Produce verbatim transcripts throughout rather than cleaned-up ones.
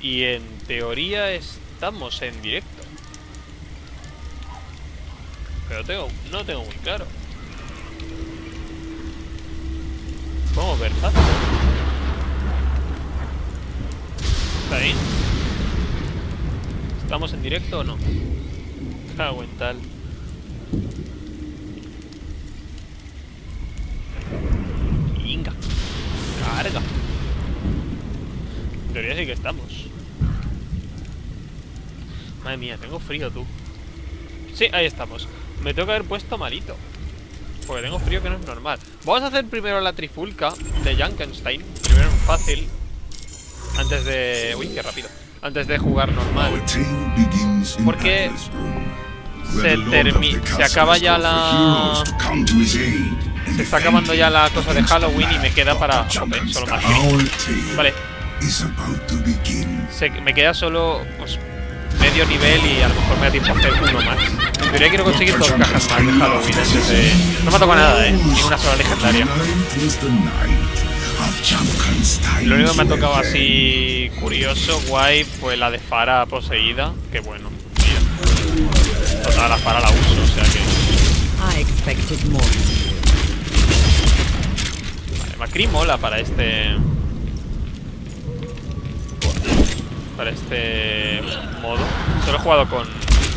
Y en teoría estamos en directo. Pero tengo, no tengo muy claro. ¿Cómo ver fácil? ¿Está ahí? ¿Estamos en directo o no? Cago en tal. Venga. Carga. En teoría sí que estamos. Madre mía, tengo frío, tú. Sí, ahí estamos. Me tengo que haber puesto malito, porque tengo frío que no es normal. Vamos a hacer primero la trifulca de Junkenstein. Primero en fácil, antes de... Uy, qué rápido. Antes de jugar normal, porque se termina, se acaba ya la... Se está acabando ya la cosa de Halloween y me queda para... Joder, solo más Grim. Vale. Se, me queda solo, pues, medio nivel y a lo mejor me da tiempo a hacer uno más. En teoría quiero conseguir dos cajas más de Halloween antes de... No me ha tocado nada, eh. Ni una sola legendaria. Lo único que me ha tocado así curioso, guay, fue la de Fara poseída. Que bueno, mira. Total, la Fara la uso, o sea que... Vale, Macri mola para este... Para este modo. Solo he jugado con...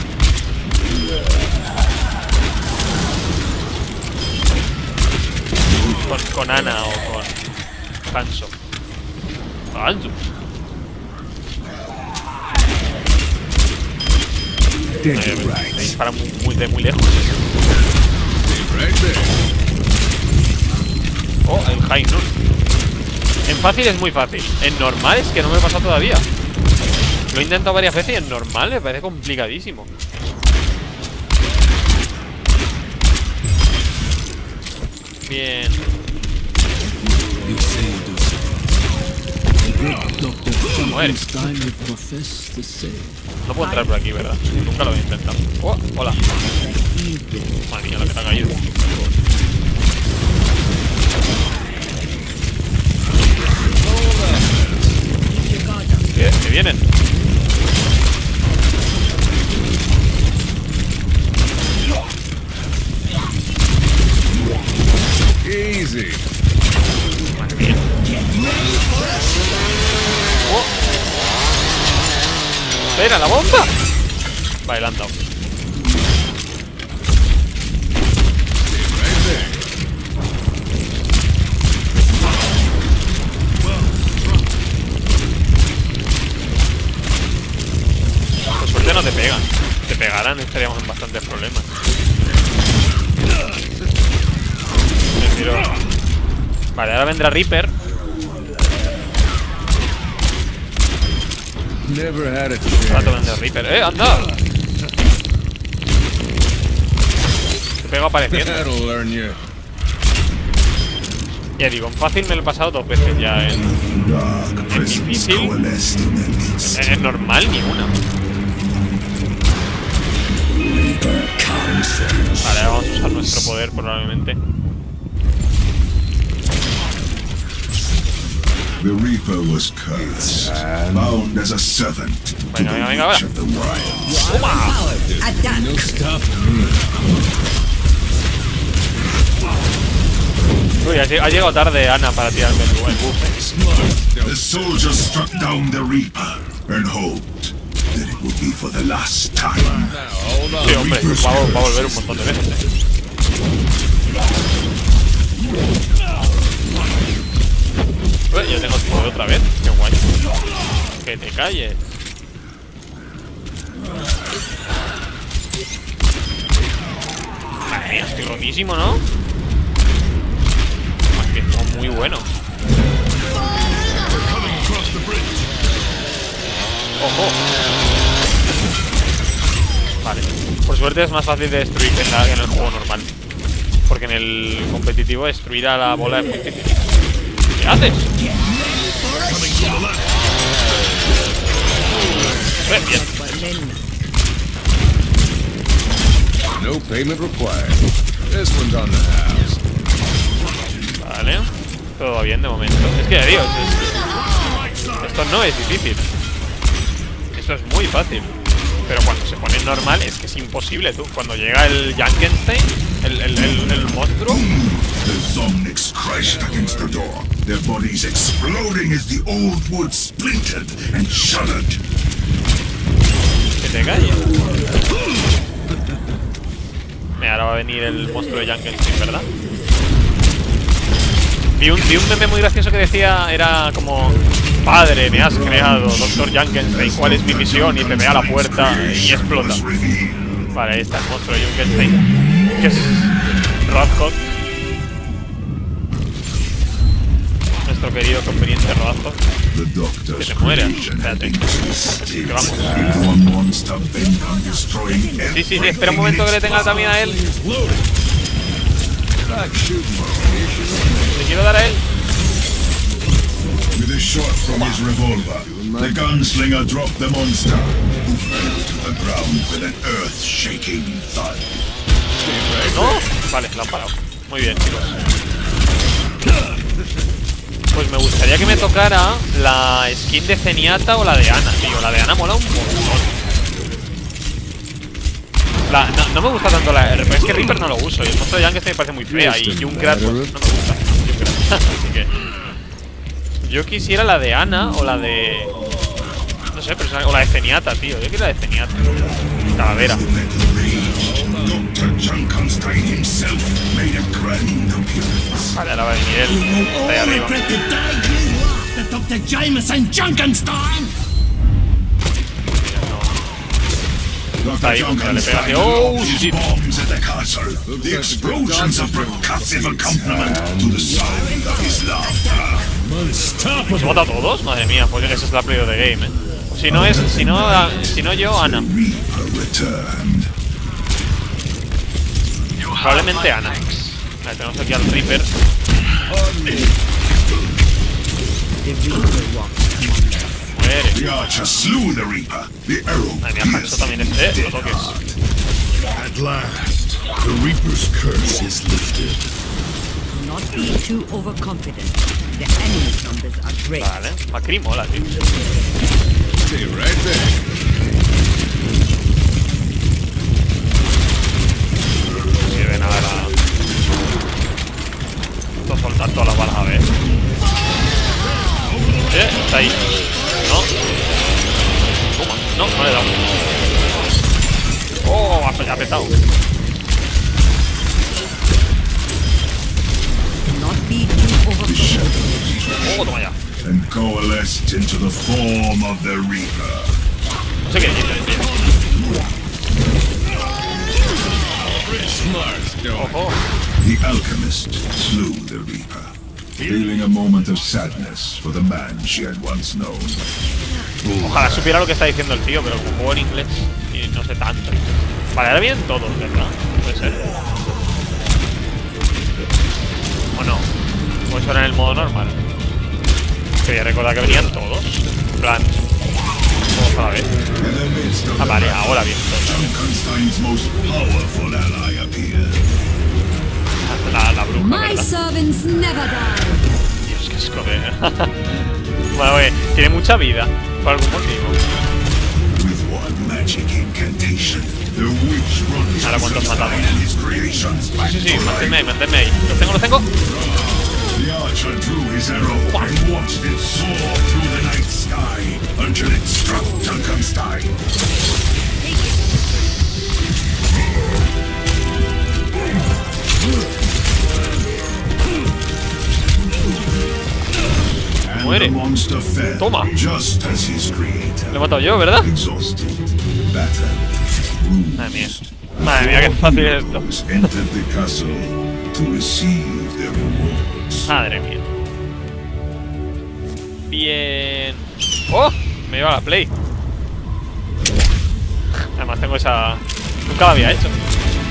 Con, con Ana o con Hanzo. Hanzo. Eh, me dispara muy, muy, de muy lejos. Oh, el High Noon. En fácil es muy fácil. En normal es que no me he pasado todavía. Lo he intentado varias veces y en normal me parece complicadísimo. Bien. Muere. No puedo entrar por aquí, ¿verdad? Nunca lo voy a intentar. Oh, hola. Madre mía, la que te ha caído. ¿Qué? ¿Que vienen? Easy. Oh. ¡Espera, la bomba! Vale, la han dado. Por suerte no te pegan. Si te pegaran estaríamos en bastantes problemas. Me tiro. Vale, ahora vendrá Reaper. Rato vendrá Reaper. ¡Eh, anda! Te pego apareciendo. Ya digo, en fácil me lo he pasado dos veces ya. En, en difícil, en normal, ni una. Vale, vamos a usar nuestro poder probablemente. The Reaper was cursed, bound as a servant to Venga, the venga, venga, reach venga. of the wild. ¡Toma! Uy, ha, ha llegado tarde Ana para tirarme el, el buff. The soldiers struck down the Reaper and hoped that it would be for the last time. Sí, hombre, va, va a volver un montón de veces. Uy, yo tengo poder otra vez. Qué guay. Que te calles. Madre mía, estoy rotísimo, ¿no? Es que es muy bueno. Ojo. Vale. Por suerte es más fácil de destruir que en, la, en el juego normal. Porque en el competitivo destruir a la bola es muy difícil. ¿Qué haces? Eh, bien. No payment required. This one's on the house. Vale. Todo va bien de momento. Es que ya digo, es, es, esto no es difícil. Esto es muy fácil. Pero cuando se pone normal es que es imposible, tú. Cuando llega el Junkenstein, el, el, el, el monstruo. The Zomnics crashed against the door, their bodies exploding as the old wood splintered and shuddered. Que te calles. Mira, ahora va a venir el monstruo de Junkenstein, ¿verdad? Vi un, vi un meme muy gracioso que decía, era como: padre, me has creado, doctor Junkenstein, ¿cuál es mi misión? Y te ve a la puerta y explota. Vale, ahí está el monstruo de Junkenstein, que es Roadhog. Nuestro querido conveniente Roadhog. Que te muere, espérate. Que vamos. Sí, sí, sí, espera un momento que le tenga también a él. Le quiero dar a él. With a shot from his revolver, the gunslinger dropped the monster, who fell to the ground with an earth-shaking thud. ¿No? Vale, lo han parado. Muy bien, chicos. Pues me gustaría que me tocara la skin de Zenyatta o la de Ana, tío. La de Ana mola un montón. La, no, no me gusta tanto la... Es que Reaper no lo uso. Y el monstruo de Junkenstein me parece muy fea. Y Junkrat, pues, no me gusta Junkrat. Así que... yo quisiera la de Ana o la de... no sé, pero o la de Zenyatta, tío. Yo quiero la de Zenyatta. Calavera. Vale, ahora va a venir él. Está ahí arriba. doctor Jameson Junkenstein. Está ahí, mira, le pega así. ¡Oh, shit! The explosions of percussive accompaniment to the sound of his laughter. ¿Pues mata a todos? Madre mía, pues esa es la player de game, eh. Si no es, si no, si no yo, Ana. Probablemente Ana. Vale, tenemos aquí al Reaper. Muere. The archer slew the reaper. The arrow Madre mía, Hanzo también es de los toques. At last, the reaper's curse is lifted. Not be too overconfident. The enemies from this are great. Vale, Macri mola, tío. Stay right there. No sirve nada nada. Esto soltar todas las balas a ver. Eh, está ahí. No. Toma. No, no le he dado. Oh, ha apretado. Not be too overconfident. Oh, toma ya. And coalesced into the form of the reaper. No sé qué dice, tío. Ojo. The alchemist slew the reaper, feeling a moment of sadness for the man she had once known. Ojalá supiera lo que está diciendo el tío, pero como juego en inglés y no sé tanto. Vale, ahora vienen todos, ¿verdad? Puede ser. ¿O no? ¿O eso era en el modo normal? Quería recordar que venían todos. En plan, todos a la vez. Ah, vale, ahora bien. Junkenstein's most powerful ally appeared. La, la bruja, My ¿verdad? servants never die. Dios, qué asco de... Bueno, oye, tiene mucha vida, por algún motivo. With one magic incantation, the witch runs Ahora, ¿cuántos matamos? his creations back Sí, sí, to manténme ahí, life. manténme ahí. ¿Los tengo, los tengo? The archer drew his arrow and watched it soar through the night sky until it struck Junkenstein. And Muere. the monster fell Toma. just as his creator, Lo he matado yo, ¿verdad? exhausted, battered, Madre mía. bruised, Madre mía, qué fácil es esto. heroes entered the castle to receive their rewards. Madre mía. Bien. ¡Oh! Me lleva la play. Además tengo esa... Nunca la había hecho.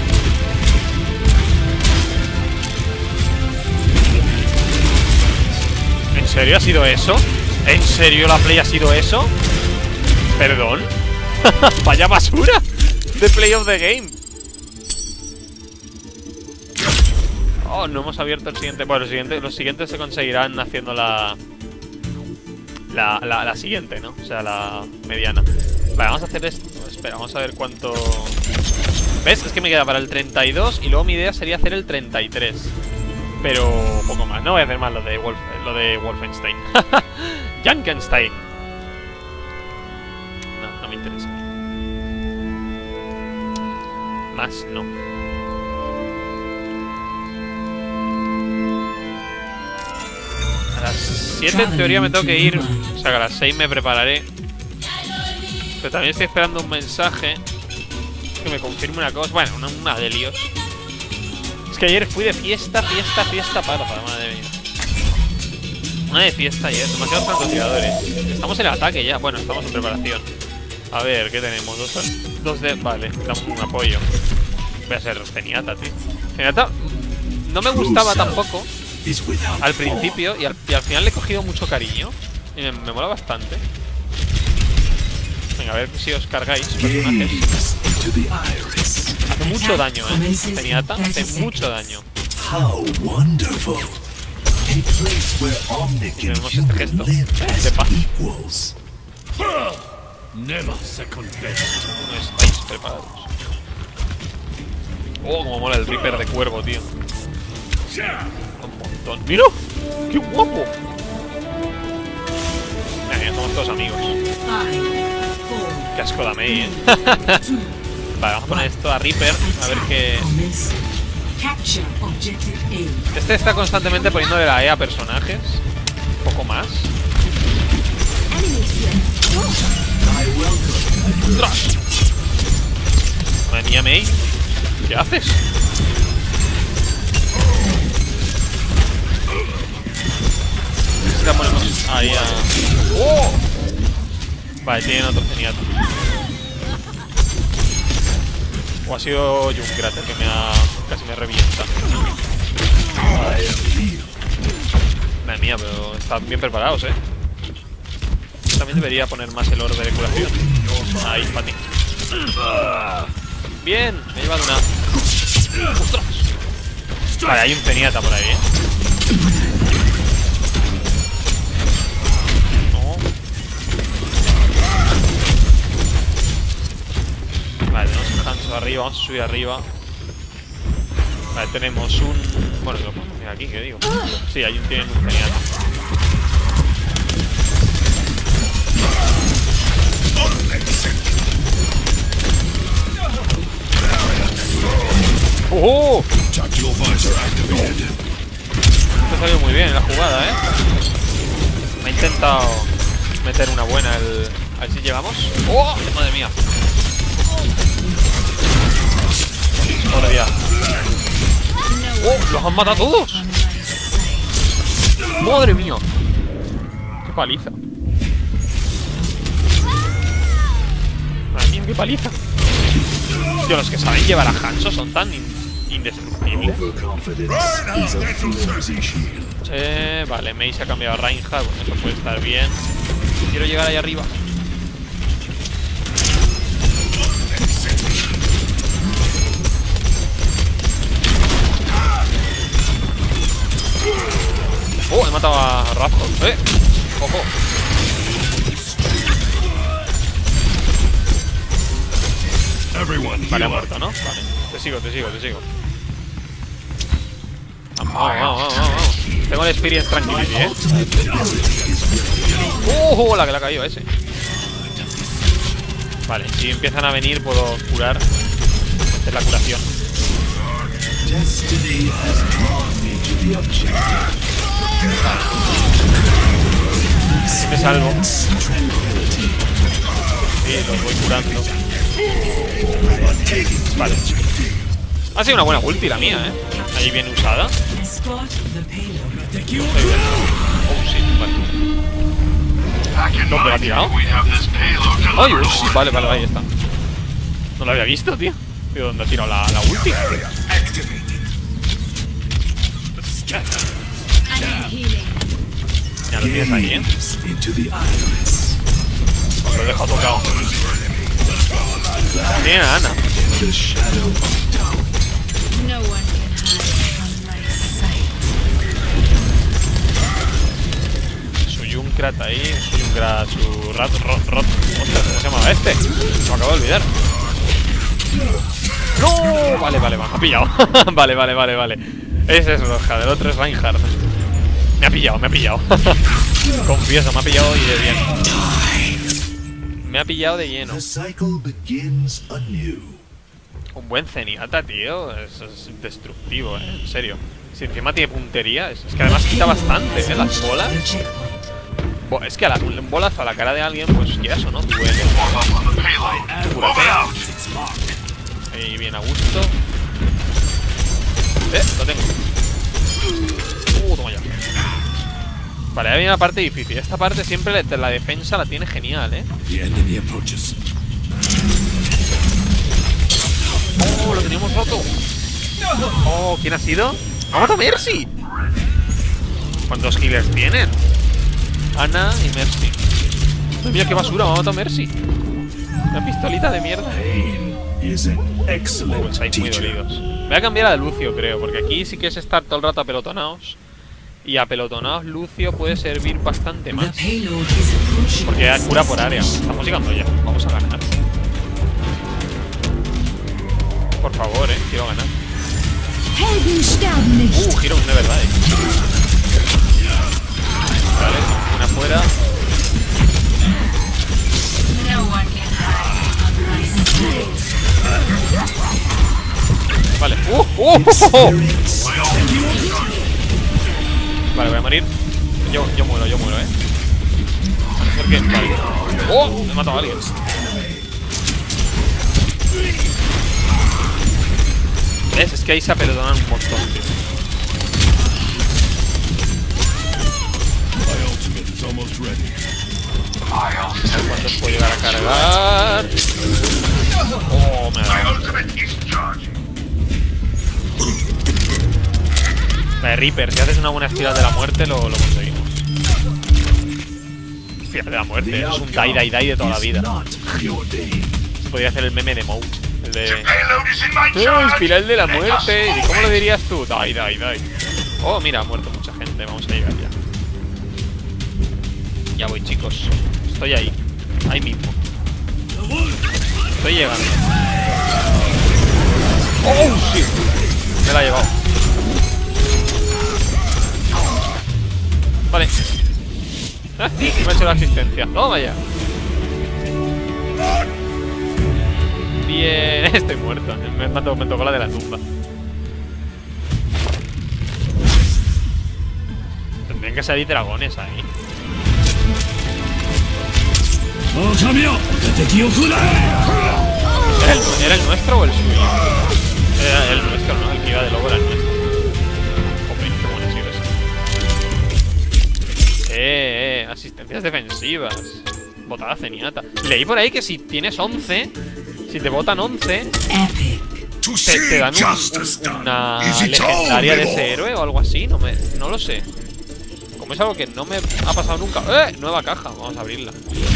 ¿En serio ha sido eso? ¿En serio la play ha sido eso? ¿Perdón? Vaya basura de play of the game. Oh, no hemos abierto el siguiente. Bueno, los siguientes, los siguientes se conseguirán haciendo la, la, la... La siguiente, ¿no? O sea, la mediana. Vale, vamos a hacer esto. Espera, vamos a ver cuánto... ¿Ves? Es que me queda para el treinta y dos y luego mi idea sería hacer el treinta y tres. Pero poco más. No voy a hacer más lo de, Wolf... lo de Wolfenstein. Junkenstein. No, no me interesa. Más no. A las siete en teoría me tengo que ir. O sea que a las seis me prepararé. Pero también estoy esperando un mensaje que me confirme una cosa. Bueno, una, una de líos. Es que ayer fui de fiesta, fiesta, fiesta parda, madre mía. Una de fiesta ayer, demasiados francotiradores. Estamos en el ataque ya, bueno, estamos en preparación. A ver, ¿qué tenemos? Dos, dos de... Vale, damos un apoyo. Voy a ser Zenyatta, tío. Zenyatta no me gustaba tampoco al principio y al, y al final le he cogido mucho cariño. Y me, me mola bastante. Venga, a ver si os cargáis personajes. Hace mucho daño, eh. Zenyatta hace mucho daño. Tenemos este gesto de paz. No estáis preparados. Oh, como mola el Reaper de cuervo, tío. Un montón. ¡Mira! ¡Qué guapo! Mira, ya somos todos amigos. Qué asco da Mei, eh. Vale, vamos a poner esto a Reaper. A ver qué... Este está constantemente poniéndole la E a personajes. Un poco más. ¡Ostras! Madre mía, Mei. ¿Qué haces? Ya ponemos ahí a... ¡Oh! Vale, tienen otro Zenyatta. O ha sido Junkrat el que me ha... casi me revienta. Madre mía, pero están bien preparados, eh. También debería poner más el orbe de curación. Ahí, para ti. Bien, me he llevado una... ¡Ostras! Vale, hay un Zenyatta por ahí, eh. No. Vale, tenemos un Hanzo arriba, vamos a subir arriba. Vale, tenemos un... Bueno, lo ponemos aquí, ¿qué digo? Sí, hay un, tienen un Zenyatta. ¡Oh! Esto ha salido muy bien en la jugada, ¿eh? Me ha intentado meter una buena el... A ver si llegamos. ¡Oh! ¡Madre mía! ¡Madre mía! ¡Oh! ¡Los han matado todos! ¡Madre mía! ¡Qué paliza! ¡Madre mía, qué paliza! Tío, los que saben llevar a Hanzo son tan in indestructibles. Eh, vale, Mei se ha cambiado a Reinhardt. Bueno, eso puede estar bien. Quiero llegar ahí arriba. Oh, he matado a Raptor. Eh, ojo. Vale, ha muerto, ¿no? Vale, te sigo, te sigo, te sigo. Vamos, vamos, vamos, vamos, vamos. Tengo el Experience Tranquility, ¿eh? ¡Oh! La que le ha caído ese. Vale, si empiezan a venir puedo curar. Hacer la curación. Me salvo. Sí, los voy curando. Vale. Ha sido una buena ulti la mía, eh. Ahí bien usada. Oh, sí, vale. ¿Dónde la ha tirado? Ay, oh, sí, vale, vale, ahí está. No lo había visto, tío. Tío, ¿dónde ha tirado la, la ulti? Ya lo tienes ahí, eh. Lo he dejado tocado. Tiene a Ana. Su Junkrat Junkrat ahí. Junkrat, su rat, rot, rot. Ostras, ¿cómo se llamaba este? Me acabo de olvidar. ¡No! Vale, vale, me ha pillado. Vale, vale, vale, vale. Ese es Roja, del otro es Reinhardt. Me ha pillado, me ha pillado. Confieso, me ha pillado y de bien. Me ha pillado de lleno. The cycle begins anew. Un buen Zenyatta, tío. Es, es destructivo, eh. En serio. Si encima tiene puntería, es, es que además quita bastante, eh. Las bolas. Bo es que a la, un bolazo a la cara de alguien, pues quieras o no, duele. Cúrate. Ahí bien a gusto. Eh, lo tengo. Uh, toma ya. Vale, ahí viene la parte difícil. Esta parte siempre la defensa la tiene genial, eh. The enemy approaches. Oh, lo teníamos roto. Oh, ¿quién ha sido? ¡Ha matado a Mercy! ¿Cuántos healers tienen? Ana y Mercy. Mira qué basura, me ha matado a Mercy. Una pistolita de mierda. Pain is an Oh, excellent estáis muy teacher. dolidos. Voy a cambiar a Lucio, creo, porque aquí sí que es estar todo el rato apelotonados. Y apelotonados Lucio puede servir bastante The más. payload is approaching. Porque ya cura por área. Estamos llegando ya. Vamos a ganar. Por favor, eh. Quiero ganar. Helden sterben nicht. Uh, giro de verdad, eh. Vale, una fuera. Vale. Uh, uh, uh, uh. Vale, voy a morir. Yo, yo muero, yo muero, eh. ¿Por qué? Vale. ¡Oh! Me he matado a alguien. ¿Ves? Es que ahí se apelotonan un montón, tío. My ultimate is almost ready. A ver cuántos puedo llegar a cargar. Oh, me ha dado. Vale, Reaper, si haces una buena espiral de la muerte, lo, lo conseguimos. Espiral de la muerte, es un die, die, die de toda la vida. Se podría hacer el meme de Moe. El de... ¡Oh, espiral de la muerte! ¿Y cómo lo dirías tú? Die, die, die. Oh, mira, ha muerto mucha gente. Vamos a llegar ya. Ya voy, chicos. Estoy ahí. Ahí mismo. Estoy llegando. ¡Oh, shit! Me la ha llevado. Vale. ¿Eh? Me ha hecho la asistencia. Toma ya. Bien. Estoy muerto. Me, me, me tocó la de la tumba. Tendrían que salir dragones ahí. ¿Era el, ¿Era el nuestro o el suyo? Era el nuestro, ¿no? El que iba de lobo era el nuestro. Joder, qué bueno ha sido eso. Eh, eh, asistencias defensivas. Botada Zenyatta. Leí por ahí que si tienes once, si te botan once, Epic. te, te dan un, un, una legendaria de ese héroe o algo así. No, me, no lo sé. Como es algo que no me ha pasado nunca. ¡Eh! Nueva caja, vamos a abrirla.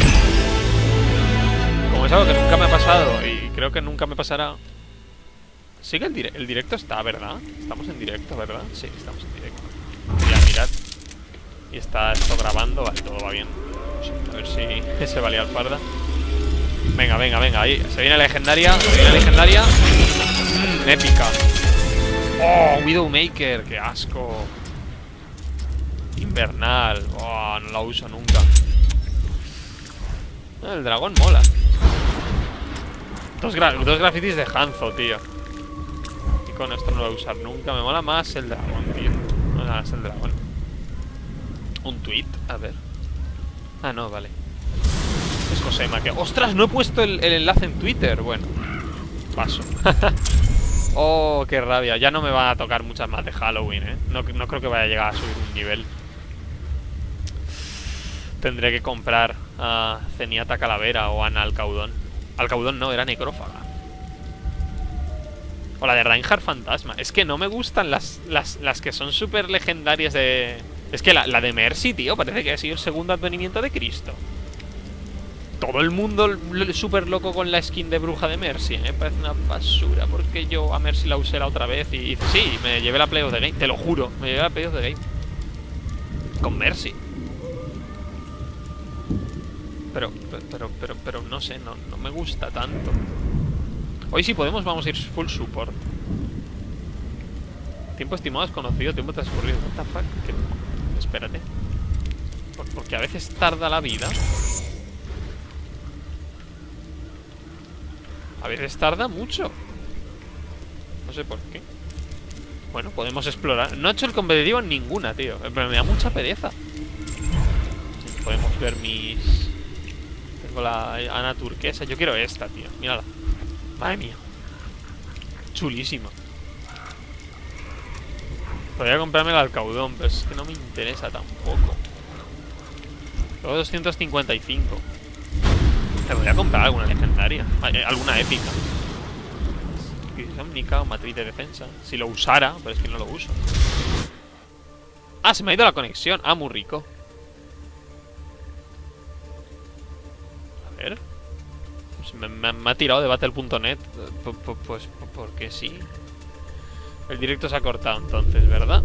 Como es algo que nunca me ha pasado y creo que nunca me pasará. Sí que el, dire el directo está, ¿verdad? Estamos en directo, ¿verdad? Sí, estamos en directo. Ya, mirad. Y está esto grabando, vale, todo va bien. A ver si se va a liar parda. Venga, venga, venga, ahí. Se viene legendaria, se viene legendaria. Mm, épica. Oh, Widowmaker, qué asco. Invernal. Oh, no la uso nunca. El dragón mola. Dos, gra dos grafitis de Hanzo, tío. Y con esto no lo voy a usar nunca. Me mola más el dragón, tío. Me mola más el dragón. Un tweet, a ver. Ah, no, vale. Es Josema que... ¡Ostras! No he puesto el, el enlace en Twitter. Bueno, paso. Oh, qué rabia. Ya no me van a tocar muchas más de Halloween, eh. No, no creo que vaya a llegar a subir un nivel. Tendré que comprar a Zenyatta Calavera o Ana Alcaudón. Alcaudón no, era necrófaga. O la de Reinhardt Fantasma. Es que no me gustan las, las, las que son súper legendarias de... Es que la, la de Mercy, tío, parece que ha sido el segundo advenimiento de Cristo. Todo el mundo súper loco con la skin de bruja de Mercy. Me parece una basura porque yo a Mercy la usé la otra vez y dice, sí, me llevé la Play of the Game. Te lo juro, me llevé la Play of the Game. Con Mercy. Pero, pero, pero, pero no sé, no, no me gusta tanto. Hoy si podemos vamos a ir full support. Tiempo estimado desconocido, tiempo transcurrido. What the fuck? ¿Qué? Espérate. Por, porque a veces tarda la vida. A veces tarda mucho. No sé por qué. Bueno, podemos explorar. No he hecho el competitivo en ninguna, tío. Pero me da mucha pereza. Podemos ver mis... Tengo la Ana turquesa. Yo quiero esta, tío. Mírala. Madre mía. Chulísima. Podría comprarme el alcaudón, pero es que no me interesa tampoco. Luego doscientos cincuenta y cinco. Te voy a comprar alguna legendaria. Alguna épica. Omnica o matriz de defensa. Si lo usara, pero es que no lo uso. Ah, se me ha ido la conexión. Ah, muy rico. A ver. Pues me, me, me ha tirado de battle punto net. Pues, pues porque sí. El directo se ha cortado entonces, ¿verdad?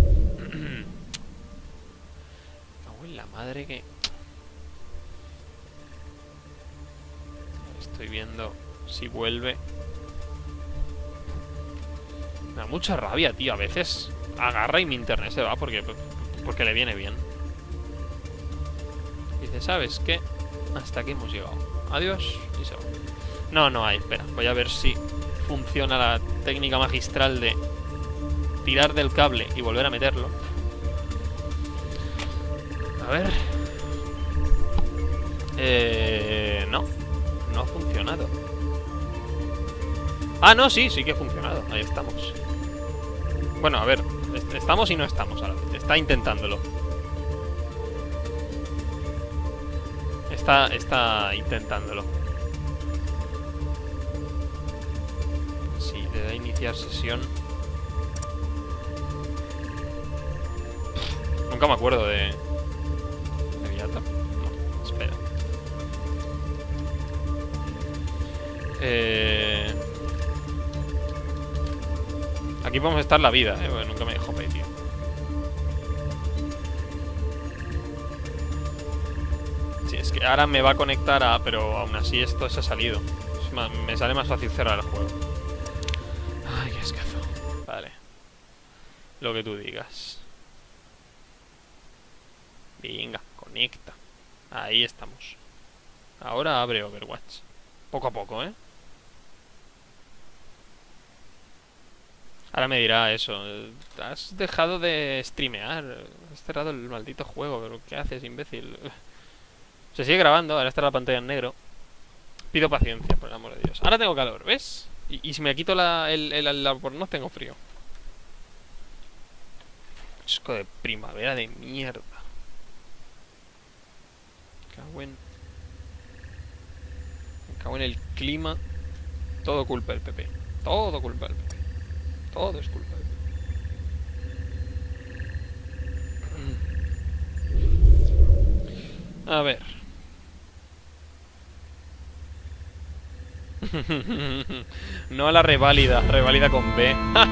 Cago en la madre que... Estoy viendo si vuelve. Me da mucha rabia, tío. A veces agarra y mi internet se va porque, porque le viene bien. Dice, ¿sabes qué? Hasta aquí hemos llegado. Adiós. Y se va. No, no hay. Espera. Voy a ver si funciona la técnica magistral de tirar del cable y volver a meterlo. A ver. Eh... No. No ha funcionado. Ah, no, sí, sí que ha funcionado. Ahí estamos. Bueno, a ver, estamos y no estamos ahora. Está intentándolo. Está, está intentándolo. Sí, le da a iniciar sesión. Nunca me acuerdo de... de Viata. No, espera. Eh... Aquí podemos estar la vida, eh, porque nunca me dejó pedir, tío. Sí, es que ahora me va a conectar a... Pero aún así esto se ha salido. Es más, me sale más fácil cerrar el juego. Ay, qué escazo. Vale. Lo que tú digas. Venga, conecta. Ahí estamos. Ahora abre Overwatch. Poco a poco, ¿eh? Ahora me dirá eso. Has dejado de streamear. Has cerrado el maldito juego. ¿Pero qué haces, imbécil? Se sigue grabando. Ahora está la pantalla en negro. Pido paciencia, por el amor de Dios. Ahora tengo calor, ¿ves? Y, y si me quito la, el, el, el albornoz tengo frío. Disco de primavera de mierda. Me cago en... Me cago en el clima. Todo culpa del P P. Todo culpa del P P. Todo es culpa del P P. A ver. No a la reválida. Reválida con B.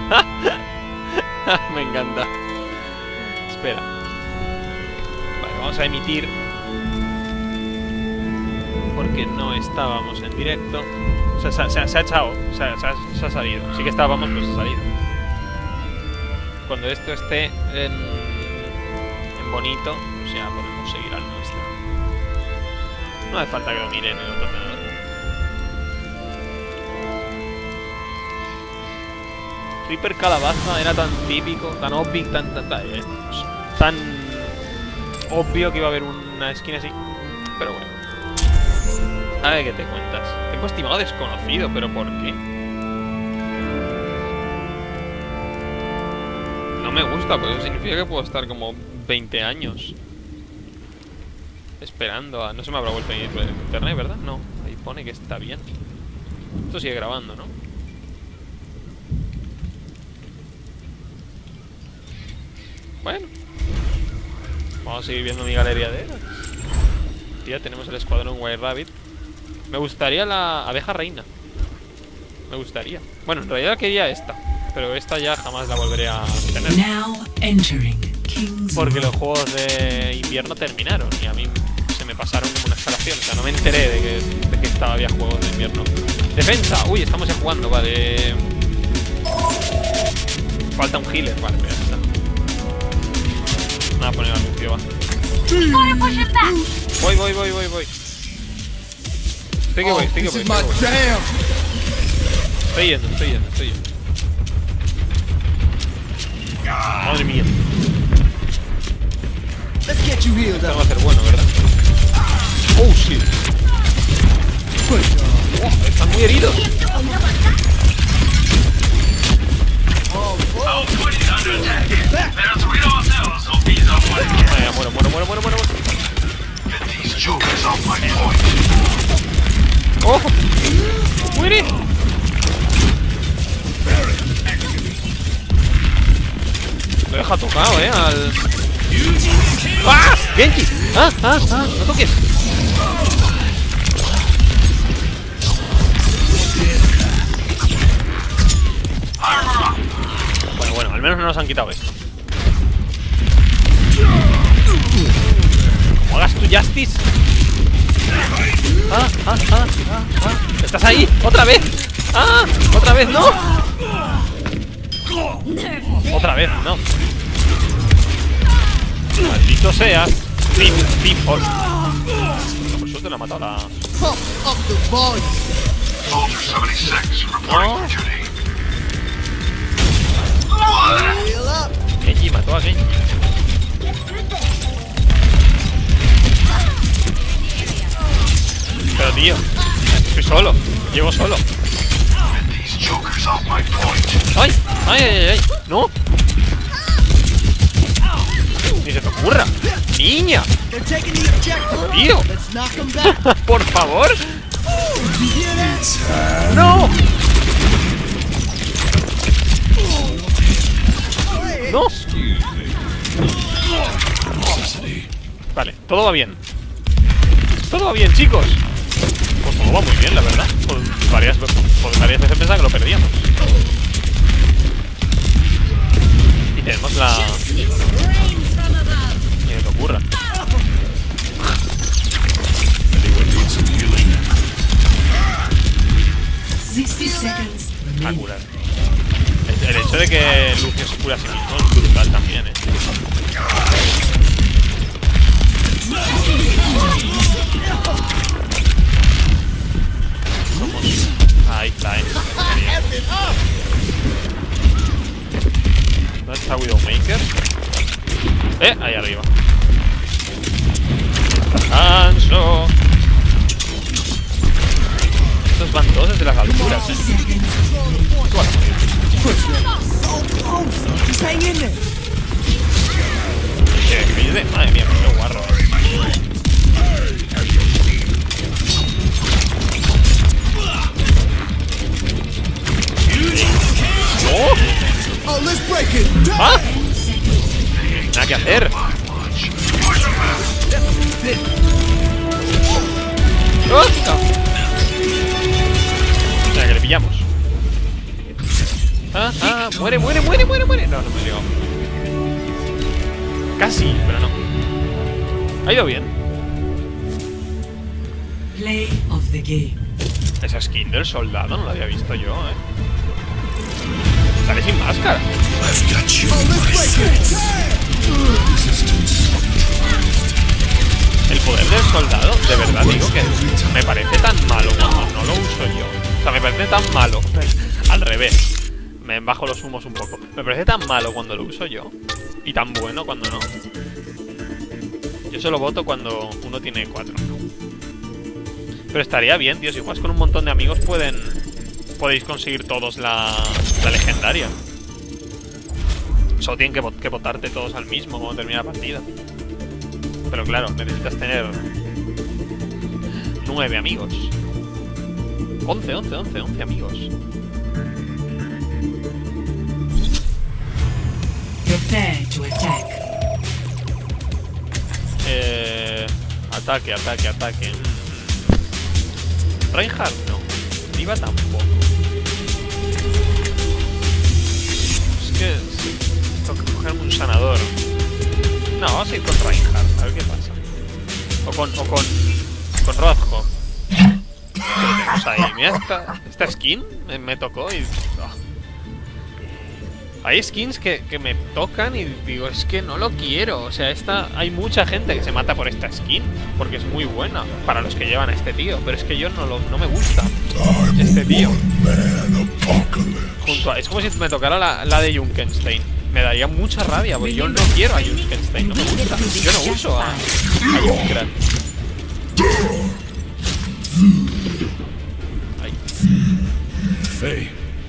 Me encanta. Espera. Vale, vamos a emitir. Porque no estábamos en directo. O sea, se, se, se ha echado. Se, se, se ha salido. Sí que estábamos, pues se ha salido. Cuando esto esté en, en bonito, pues ya podemos seguir al nuestro. No hace falta que lo miren en el otro ordenador. Reaper Calabaza era tan típico, tan obvio, tan, tan, tan, tan obvio que iba a haber una skin así. Pero bueno. A ver qué te cuentas. Tiempo estimado desconocido, pero ¿por qué? No me gusta, pues eso significa que puedo estar como veinte años esperando a... No se me habrá vuelto a ir por internet, ¿verdad? No, ahí pone que está bien. Esto sigue grabando, ¿no? Bueno, vamos a seguir viendo mi galería de héroes. Ya tenemos el escuadrón White Rabbit. Me gustaría la abeja reina. Me gustaría. Bueno, en realidad quería esta, pero esta ya jamás la volveré a tener. Porque los juegos de invierno terminaron y a mí se se me pasaron como una escalación. O sea, no me enteré de que, de que estaba, había juegos de invierno. Defensa. Uy, estamos ya jugando, vale. Falta un healer, vale, pero ya está. Nada, poner anuncio, va. Voy, voy, voy, voy, voy. Estoy que voy, estoy que voy, estoy que voy. Estoy yendo, estoy yendo, estoy yendo. Madre mía. Esto va a ser bueno, ¿verdad? Oh, shit. Oh, están muy heridos. Vaya, muero, muero, muero, muero, muero. ¡Oh! ¡Muere! Lo deja tocado, eh, al... ¡Ah! ¡Genji! ¡Ah! ¡Ah! ¡Ah! ¡No toques! Bueno, bueno, al menos no nos han quitado esto. ¿Cómo hagas tu Justice? ¡Ah! ¡Ah! ¡Ah! ¡Ah! ¡Ah! ¿Estás ahí? ¡Otra vez! ¡Ah! ¡Otra vez! ¡No! ¡Otra vez! ¡No! ¡Maldito seas! ¡Team! ¡Team Force! Por suerte le ha matado la... ¡No! Genji mató a Genji. Pero tío, estoy solo, llego solo. ¡Ay! ¡Ay, ay, ay! ¡No! ¡Ni se te ocurra! ¡Niña! ¡Tío! ¡Por favor! ¡No! ¡No! Vale, todo va bien. Todo va bien, chicos. Pues todo va muy bien, la verdad. Por varias, por varias veces pensaba que lo perdíamos. Y tenemos la... Ni que te ocurra. A curar. El, el hecho de que Lucio se cura a sí mismo es brutal también, eh. Somos... Ahí está, eh. ¿Dónde está Widowmaker? Eh, ahí arriba. ¡Descanso! Estos van todos desde las alturas, eh. Tú vas a morir. ¿Qué? ¿Qué de? Madre mía, qué guarro. ¡Oh! ¡Ah! Nada que hacer. ¡Oh! No. O sea, que le pillamos. Ah, ah, muere, muere, muere, muere, muere. No, no me llegó. Casi, pero no. Ha ido bien. Play of the game. Esa skin del soldado no la había visto yo, eh. Sale sin máscara. El poder del soldado, de verdad digo que me parece tan malo cuando no lo uso yo. O sea, me parece tan malo. Al revés. Me bajo los humos un poco. Me parece tan malo cuando lo uso yo. Y tan bueno cuando no. Yo solo voto cuando uno tiene cuatro. Pero estaría bien, tío. Si juegas con un montón de amigos pueden... Podéis conseguir todos la, la legendaria. Solo tienen que, que votarte todos al mismo cuando termine la partida. Pero claro, necesitas tener... Nueve amigos. Once, once, once, once amigos. Prepare to attack. Eh, ataque, ataque, ataque. Reinhardt no. Diva tampoco. Es que sí, tengo que cogerme un sanador. No, vamos a ir con Reinhardt, a ver qué pasa. O con, o con mira esta, esta skin, me, me tocó y... Oh. Hay skins que, que me tocan y digo, es que no lo quiero. O sea, esta hay mucha gente que se mata por esta skin porque es muy buena para los que llevan a este tío. Pero es que yo no, lo, no me gusta este tío. Junto a, es como si me tocara la, la de Junkenstein. Me daría mucha rabia, porque yo no quiero a Junkenstein, no me gusta. Yo no uso a, a Junkrat. Ay. Hey.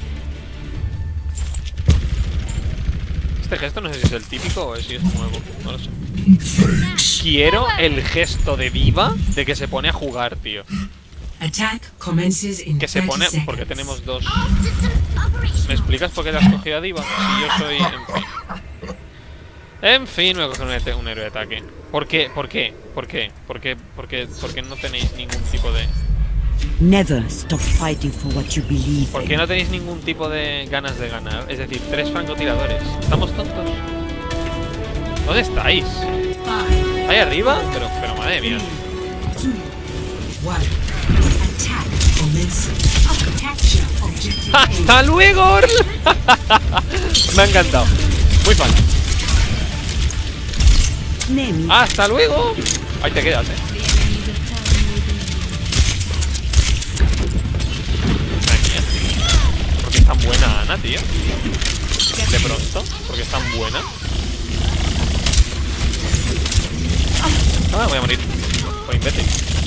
Este gesto no sé si es el típico o si es nuevo, no lo sé. Quiero el gesto de D.Va de que se pone a jugar, tío. Que se pone... porque tenemos dos. ¿Me explicas por qué te has cogido a D.Va? Si yo soy... En fin. En fin, me voy a coger un, un héroe de ataque. ¿Por qué? ¿Por qué? ¿Por qué? ¿Por qué? ¿Por qué? ¿Por qué no tenéis ningún tipo de... Never stop fighting for what you believe ¿Por in. qué no tenéis ningún tipo de ganas de ganar? Es decir, tres francotiradores. ¿Estamos tontos? ¿Dónde estáis? ¿Ahí arriba? Pero, pero madre mía. ¡Hasta luego! Me ha encantado. Muy fan. Name ¡Hasta luego! Ahí te quedas, eh. Porque es tan buena Ana, tío. De pronto, porque es tan buena. Ah, voy a morir. Por imbécil.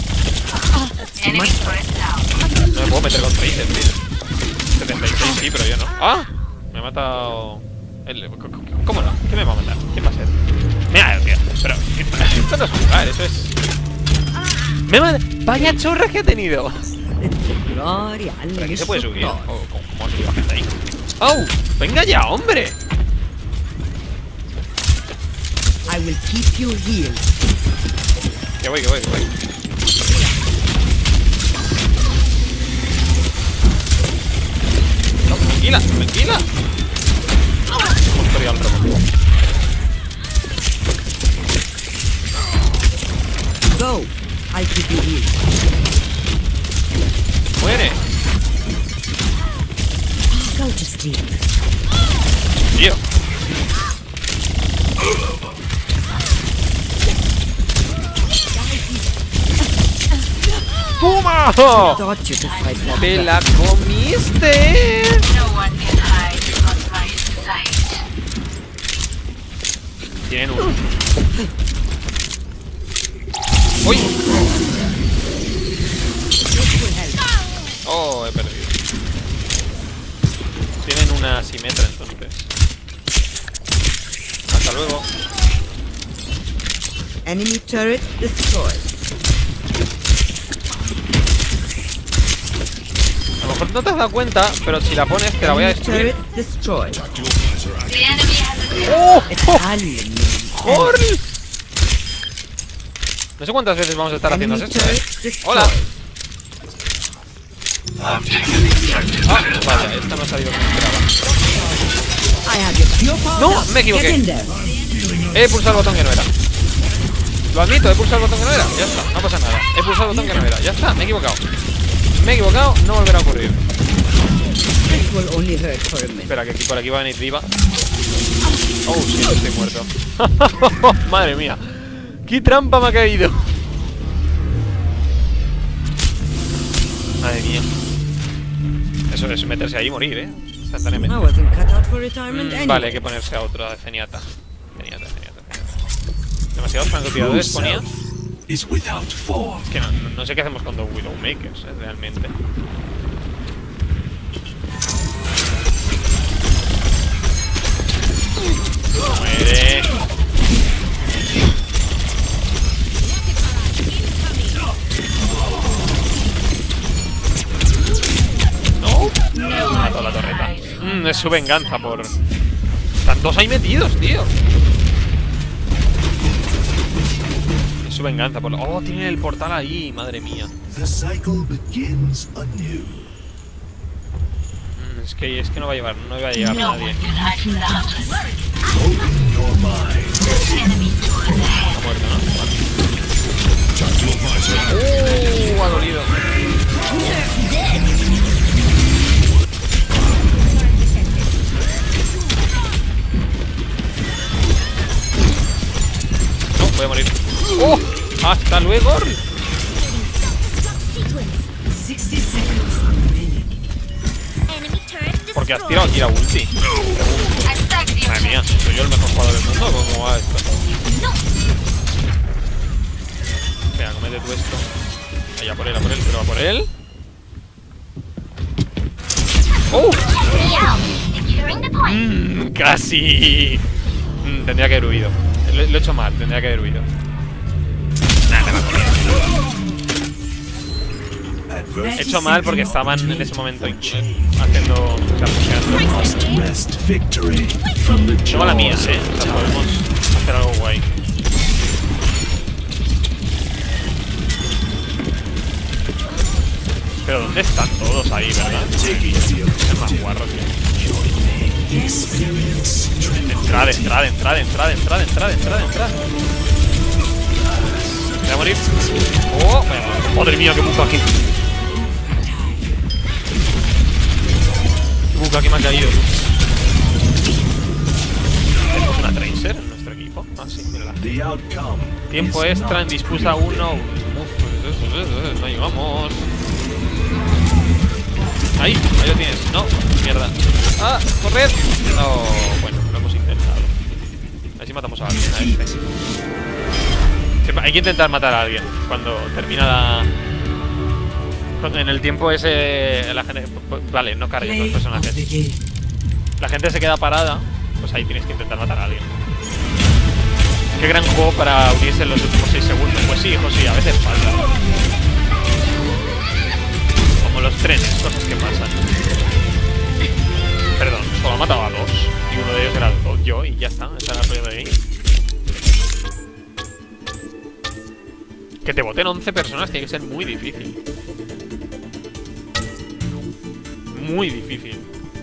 No me puedo meter con Tracer, tío. setenta y seis sí, pero yo no. ¡Ah! Me ha matado... El... ¿Cómo no? ¿Qué me va a matar? ¿Quién va a ser? Mira, tío. Pero... Esto no es jugar, eso es... ¡Me ha matado! ¡Vaya chorras que ha tenido! Gloria al ¿Pero aquí se puede subir? ¿O cómo, cómo ha subido gente ahí? ¡Oh! ¡Venga ya, hombre! I will keep you healed. Que voy, que voy, que voy. No, tranquila, tranquila. Hemos perdido al robot. Go. I'll keep you healed. ¡Muere! Go to sleep. Tío. ¡Toma! Thought you to fight that ¡Te back. la comiste! Tienen un... ¡Uy! Oh, he perdido. Tienen una Simetra entonces. Hasta luego. Enemy turret destroyed. A lo mejor no te has dado cuenta, pero si la pones te la voy a Enemy destruir. turret destroyed. ¡Oh! Italian name. ¡Jorl! No sé cuántas veces vamos a estar haciendo Enemy esto, ¿eh? turret destroyed. ¡Hola! Ah, vaya, esta no ha salido como esperaba. I have your your power No, up. me equivoqué. Get in there. He pulsado el botón que no era. Lo admito, he pulsado el botón que no era. Ya está, no pasa nada. He pulsado el botón que no era. Ya está, me he equivocado. Me he equivocado, no volverá a ocurrir. This will only hurt for a minute. Espera, que aquí por aquí va a venir D.Va. Oh, sí, estoy muerto. Madre mía. ¡Qué trampa me ha caído! Madre mía. Eso es meterse ahí y morir, eh. Instantáneamente. I wasn't cut out for retirement Mm, anyway. vale, hay que ponerse a otra de Zenyatta. Zenyatta, Zenyatta, Zenyatta. Demasiados francotiradores ponía. is without form. Es que no, no, no sé qué hacemos con los Widowmakers, eh, realmente. Muere. No. Mató la torreta. Mm, es su venganza por... Están dos ahí metidos, tío. Es su venganza por... Oh, tienen el portal ahí, madre mía. The cycle begins anew. Mm, es que es que no va a llevar, no va a llegar nadie. Open your mind. Está muerto, ¿no? Uh, ha dolido. Hasta luego. Porque has tirado aquí la ulti. Madre mía, soy yo el mejor jugador del mundo. ¿Cómo va esto? Venga, comete tú esto. Allá por él, a por él, pero va por él. ¡Oh! Mm, casi. Mm, tendría que haber huido. Lo, lo he hecho mal, tendría que haber huido. Nah, me va a correr. He hecho mal porque estaban en ese momento haciendo. O sea, pusheando. Tengo la mía, eh. O sea, podemos hacer algo guay. Pero ¿dónde están todos ahí, verdad? Es más guarro, tío. Entrad, entrad, entrad, entrad, entrad, entrad, entrad, entrad. Voy a morir. Oh, madre mía, qué buco aquí. Qué buco aquí me ha caído. ¿Tenemos una Tracer en nuestro equipo? Ah, sí, mírala. Tiempo extra en disputa uno. No llegamos. Ahí, ahí lo tienes. No, mierda. Ah, correr. No, bueno, lo hemos intentado. A ver si matamos a alguien. A este. Siempre hay que intentar matar a alguien cuando termina la. En el tiempo ese. La gente. Vale, no cargues los personajes. La gente se queda parada. Pues ahí tienes que intentar matar a alguien. Qué gran juego para unirse en los últimos seis segundos. Pues sí, hijo, sí, a veces pasa. Como los trenes, cosas que pasan. Perdón, solo mataba a dos. Y uno de ellos era yo y ya está. Esa era la pelea de ahí. Que te voten once personas tiene que ser muy difícil. Muy difícil.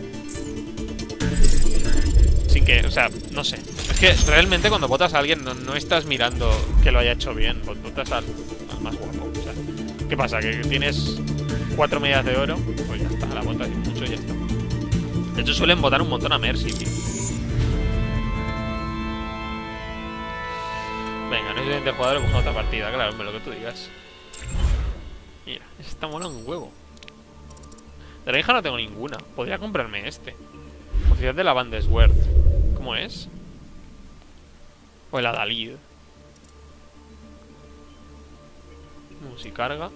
Sin que, o sea, no sé. Es que realmente cuando votas a alguien no, no estás mirando que lo haya hecho bien. Votas al, al más guapo. O sea, ¿qué pasa? Que tienes cuatro medias de oro. Pues ya está, la votas y mucho y ya está. De hecho suelen votar un montón a Mercy, tío. Venga, no es suficiente jugador, busca otra partida. Claro, lo que tú digas. Mira, esta mola un huevo. De la hija no tengo ninguna. Podría comprarme este. Oficial de la Bandesword. ¿Cómo es? O el Adalid. Uh, si carga.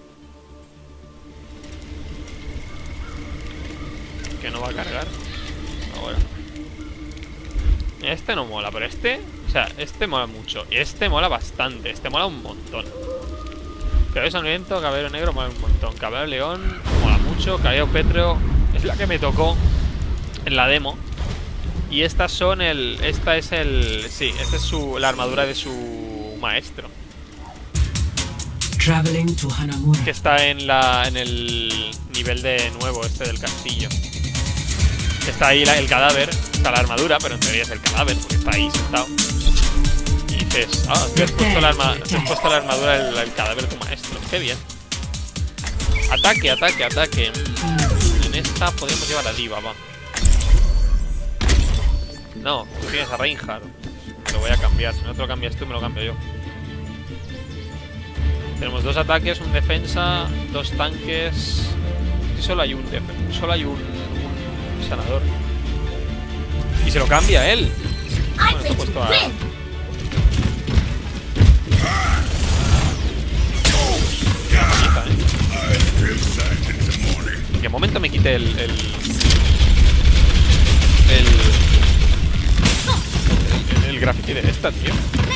Que no va a cargar. Ahora. Este no mola, pero este. O sea, este mola mucho. Y este mola bastante. Este mola un montón. Cabello sangriento, cabello negro mola un montón. Cabello león mola mucho. Cabello pétreo es la que me tocó en la demo. Y estas son el. Esta es el. Sí, esta es su, la armadura de su maestro. Que está en la. En el nivel de nuevo, este del castillo. Está ahí la, el cadáver. Está la armadura, pero en teoría es el cadáver, porque está ahí sentado. Y dices, ah, te has puesto la, arma, te has puesto la armadura del el cadáver de tu maestro. Qué bien. Ataque, ataque, ataque. En esta podemos llevar a Diva, va. No, tú tienes a Reinhardt. Lo voy a cambiar. Si no te lo cambias tú, me lo cambio yo. Tenemos dos ataques, un defensa, dos tanques. Y solo hay un defensa. Solo hay un, un sanador. Y se lo cambia él. Bueno, se ha puesto a. Manita, ¿eh? ¿En qué momento me quite el. el. el. el, el graffiti de esta, tío?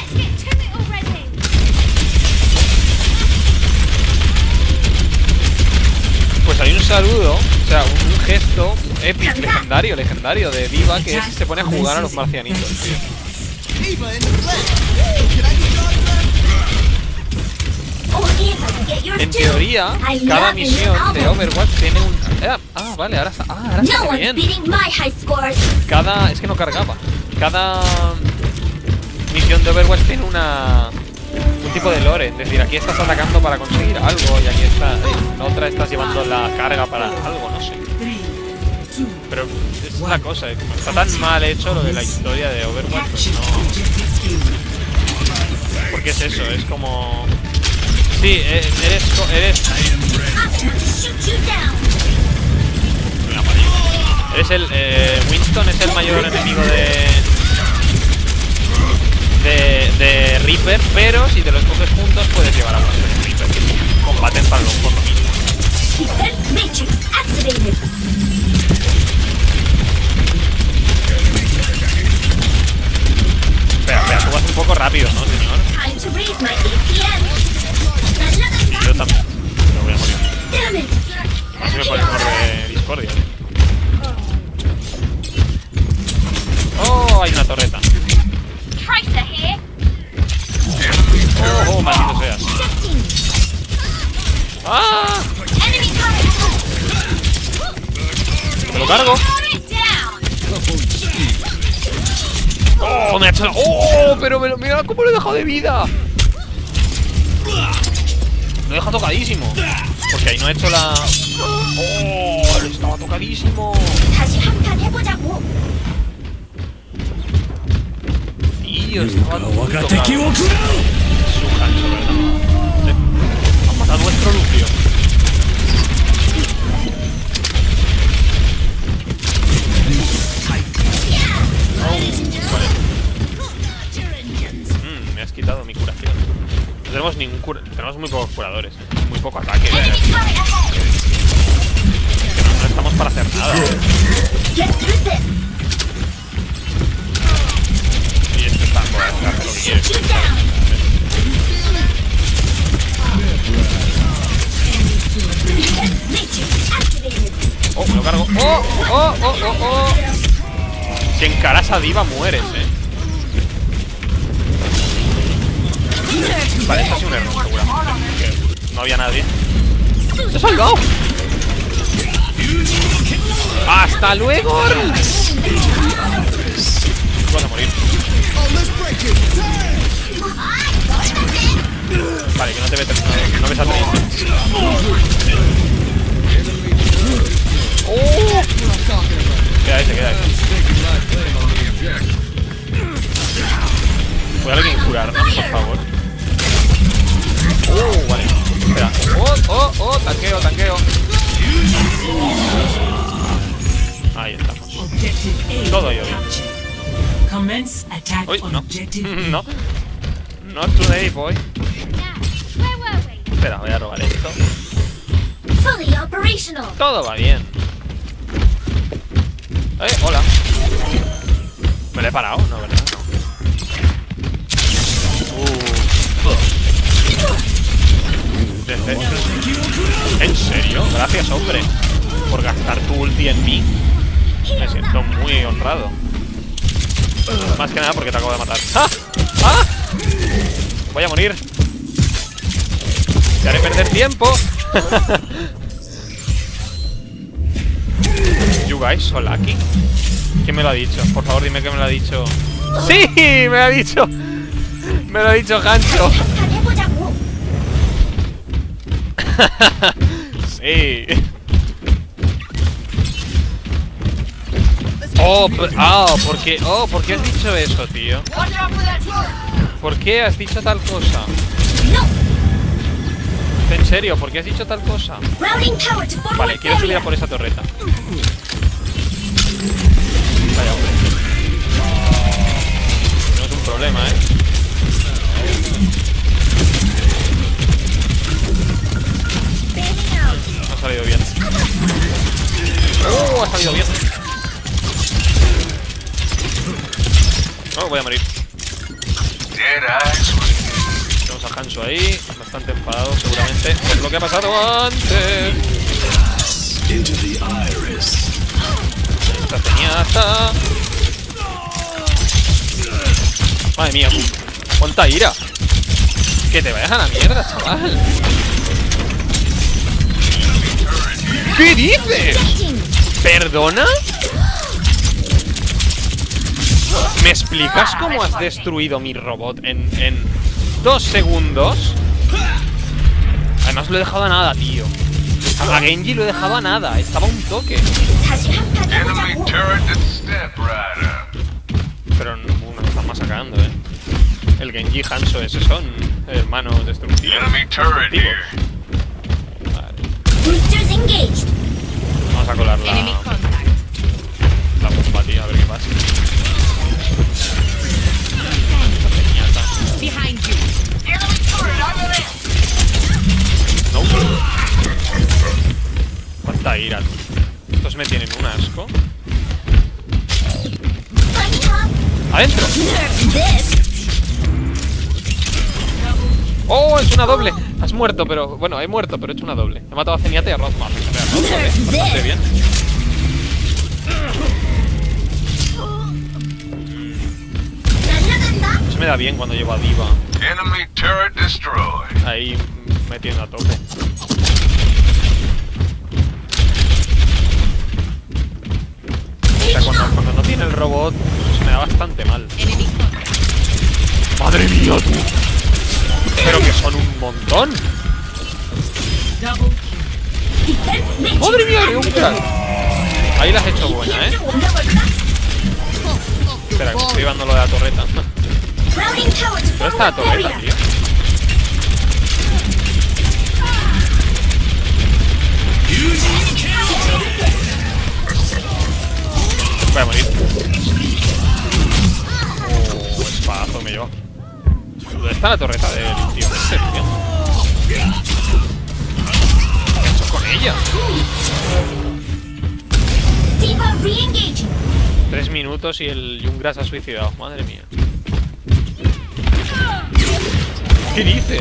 Pues hay un saludo, o sea, un, un gesto épico, legendario, legendario de Diva, que es que se pone a jugar a los marcianitos, tío. En teoría, cada misión de Overwatch tiene un... Eh, ah, vale, ahora está... Ah, ahora está bien. Cada... Es que no cargaba. Cada misión de Overwatch tiene una... un tipo de lore, es decir, aquí estás atacando para conseguir algo y aquí está, en otra estás llevando la carga para algo, no sé. Pero es la cosa, está tan mal hecho lo de la historia de Overwatch, pues no. Porque es eso, es como Sí, eh, eres... Eres... Mira, vale. Eres el... Eh, Winston es el mayor enemigo de... De, de Reaper, pero si te los coges juntos puedes llevar a los Reaper. Combaten para lo, por lo mismo. Espera, espera, tú vas un poco rápido, ¿no, señor? Yo también. Me voy a morir. Así me pone el de discordia. Oh, hay una torreta. Oh, oh, maldito seas. ¡Ah! ¡Me lo cargo! ¡Oh, me ha hecho la... ¡Oh! Pero me lo... mira cómo lo he dejado de vida. Lo he dejado tocadísimo. Porque ahí no he hecho la... ¡Oh! Lo estaba tocadísimo. Tío, estaba tocado. Su Hanzo, ¿verdad? Han matado a nuestro Lucio. Mm, me has quitado mi curación. No tenemos ningún cura... Tenemos muy pocos curadores. Muy poco ataque. No, no estamos para hacer nada. Y esto está... Bueno, hace lo que quiere. Oh, me lo cargo. Oh, oh, oh, oh, oh. Si encaras a Diva mueres, eh. Vale, esto ha sido un error, seguramente. Que no había nadie. ¡Se ha salvado! ¡Hasta luego! Vas a morir. Vale, que no te metes. No, no ves a treinta. ¡Oh! Queda ese, queda ese. ¿Puede alguien curarnos, por favor? ¡Oh! Vale. Espera. ¡Oh! ¡Oh! ¡Oh! Tanqueo, tanqueo. Ahí estamos. Todo yo bien. Uy, no. No. Not today, boy. Espera, voy a robar esto. Todo va bien. Eh, hola. ¿Me lo he parado? No, ¿verdad? No. Uh. ¿En serio? Gracias, hombre, por gastar tu ulti en mí. Me siento muy honrado. Más que nada porque te acabo de matar. ¡Ah! ¡Ah! Voy a morir. Te haré perder tiempo. You guys so lucky. ¿Quién me lo ha dicho? Por favor, dime que me lo ha dicho. ¡Sí! Me lo ha dicho. Me lo ha dicho Hanzo. Sí. Oh, oh, ¿por qué? Oh, ¿por qué has dicho eso, tío? ¿Por qué has dicho tal cosa? ¿En serio? ¿Por qué has dicho tal cosa? Vale, quiero subir a por esa torreta. Vaya, hombre. No es un problema, ¿eh? No ha salido bien. ¡Oh! Ha salido bien. Oh, voy a morir. Tenemos a Hanzo ahí, bastante enfadado seguramente por lo que ha pasado antes. Esta peñata. Madre mía, cuánta ira. Que te vayas a la mierda, chaval. ¿Qué dices? ¿Perdona? ¿Me explicas cómo has destruido mi robot en, en dos segundos? Además lo he dejado a nada, tío. A Genji lo he dejado a nada. Estaba a un toque. Pero no, no me están masacrando, eh. El Genji y Hanzo ese son hermanos destructivos. Enemy turret here. Vale. Boosters engaged. Vamos a colar la, Enemy contact. la bomba, tío, a ver qué pasa. Behind you. No. Cuánta ira, tú. Estos me tienen un asco. ¡Adentro! ¡Oh! Es una doble. Has muerto, pero... Bueno, he muerto, pero he hecho una doble. He matado a Zenyatta y a Rothman. Bastante bien. Se me da bien cuando llevo a Diva Enemy turret destroyed. ahí metiendo a tope. O sea, cuando, cuando no tiene el robot se me da bastante mal. Enemy contact. ¡Madre mía, tú! Pero que son un montón. Double kill. ¡Madre mía, qué un crack! Ahí la has hecho buena, ¿eh? Espera, que estoy llevando lo de la torreta. ¿Dónde está la torreta, tío? Voy a morir. Oh, espadazo me llevo. ¿Dónde está la torreta del tío este, tío? ¿Qué he hecho con ella? Tres minutos y el Jungra se ha suicidado. Madre mía. ¿Qué dices?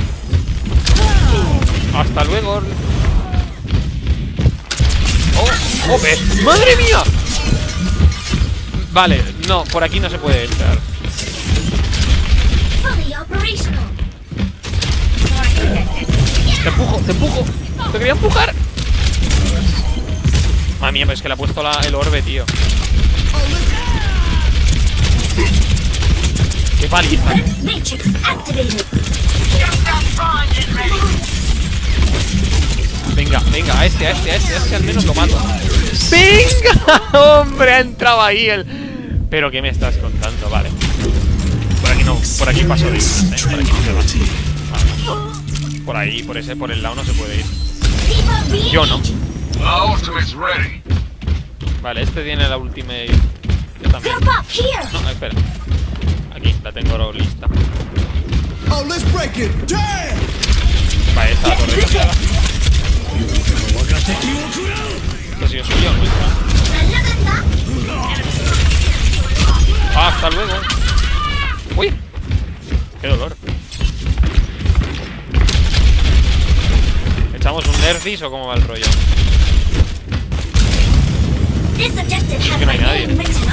Hasta luego. ¡Oh! ¡Oh! ve. ¡Madre mía! Vale, no, por aquí no se puede entrar. Te empujo, te empujo. Te quería empujar. Madre mía, pero es que le ha puesto la, el orbe, tío. ¡Qué paliza! Venga, venga, a este, a este, a este, a este al menos lo mato. ¡Venga! ¡Hombre! Ha entrado ahí el... Pero ¿qué me estás contando? Vale. Por aquí no, por aquí paso de ir, ¿eh? Por aquí no se va. Vale. Por ahí, por ese, por el lado no se puede ir. Yo no. My ultimate's ready. Vale, este tiene la ultimate. Yo también. No, espera. Aquí, la tengo lista. Oh, let's break it. Damn! Vale, esta la torreta. Esto sí es suyo, ¿no? Ah, hasta luego. Uy, qué dolor. ¿Echamos un Nerfis o cómo va el rollo? Es que no hay nadie.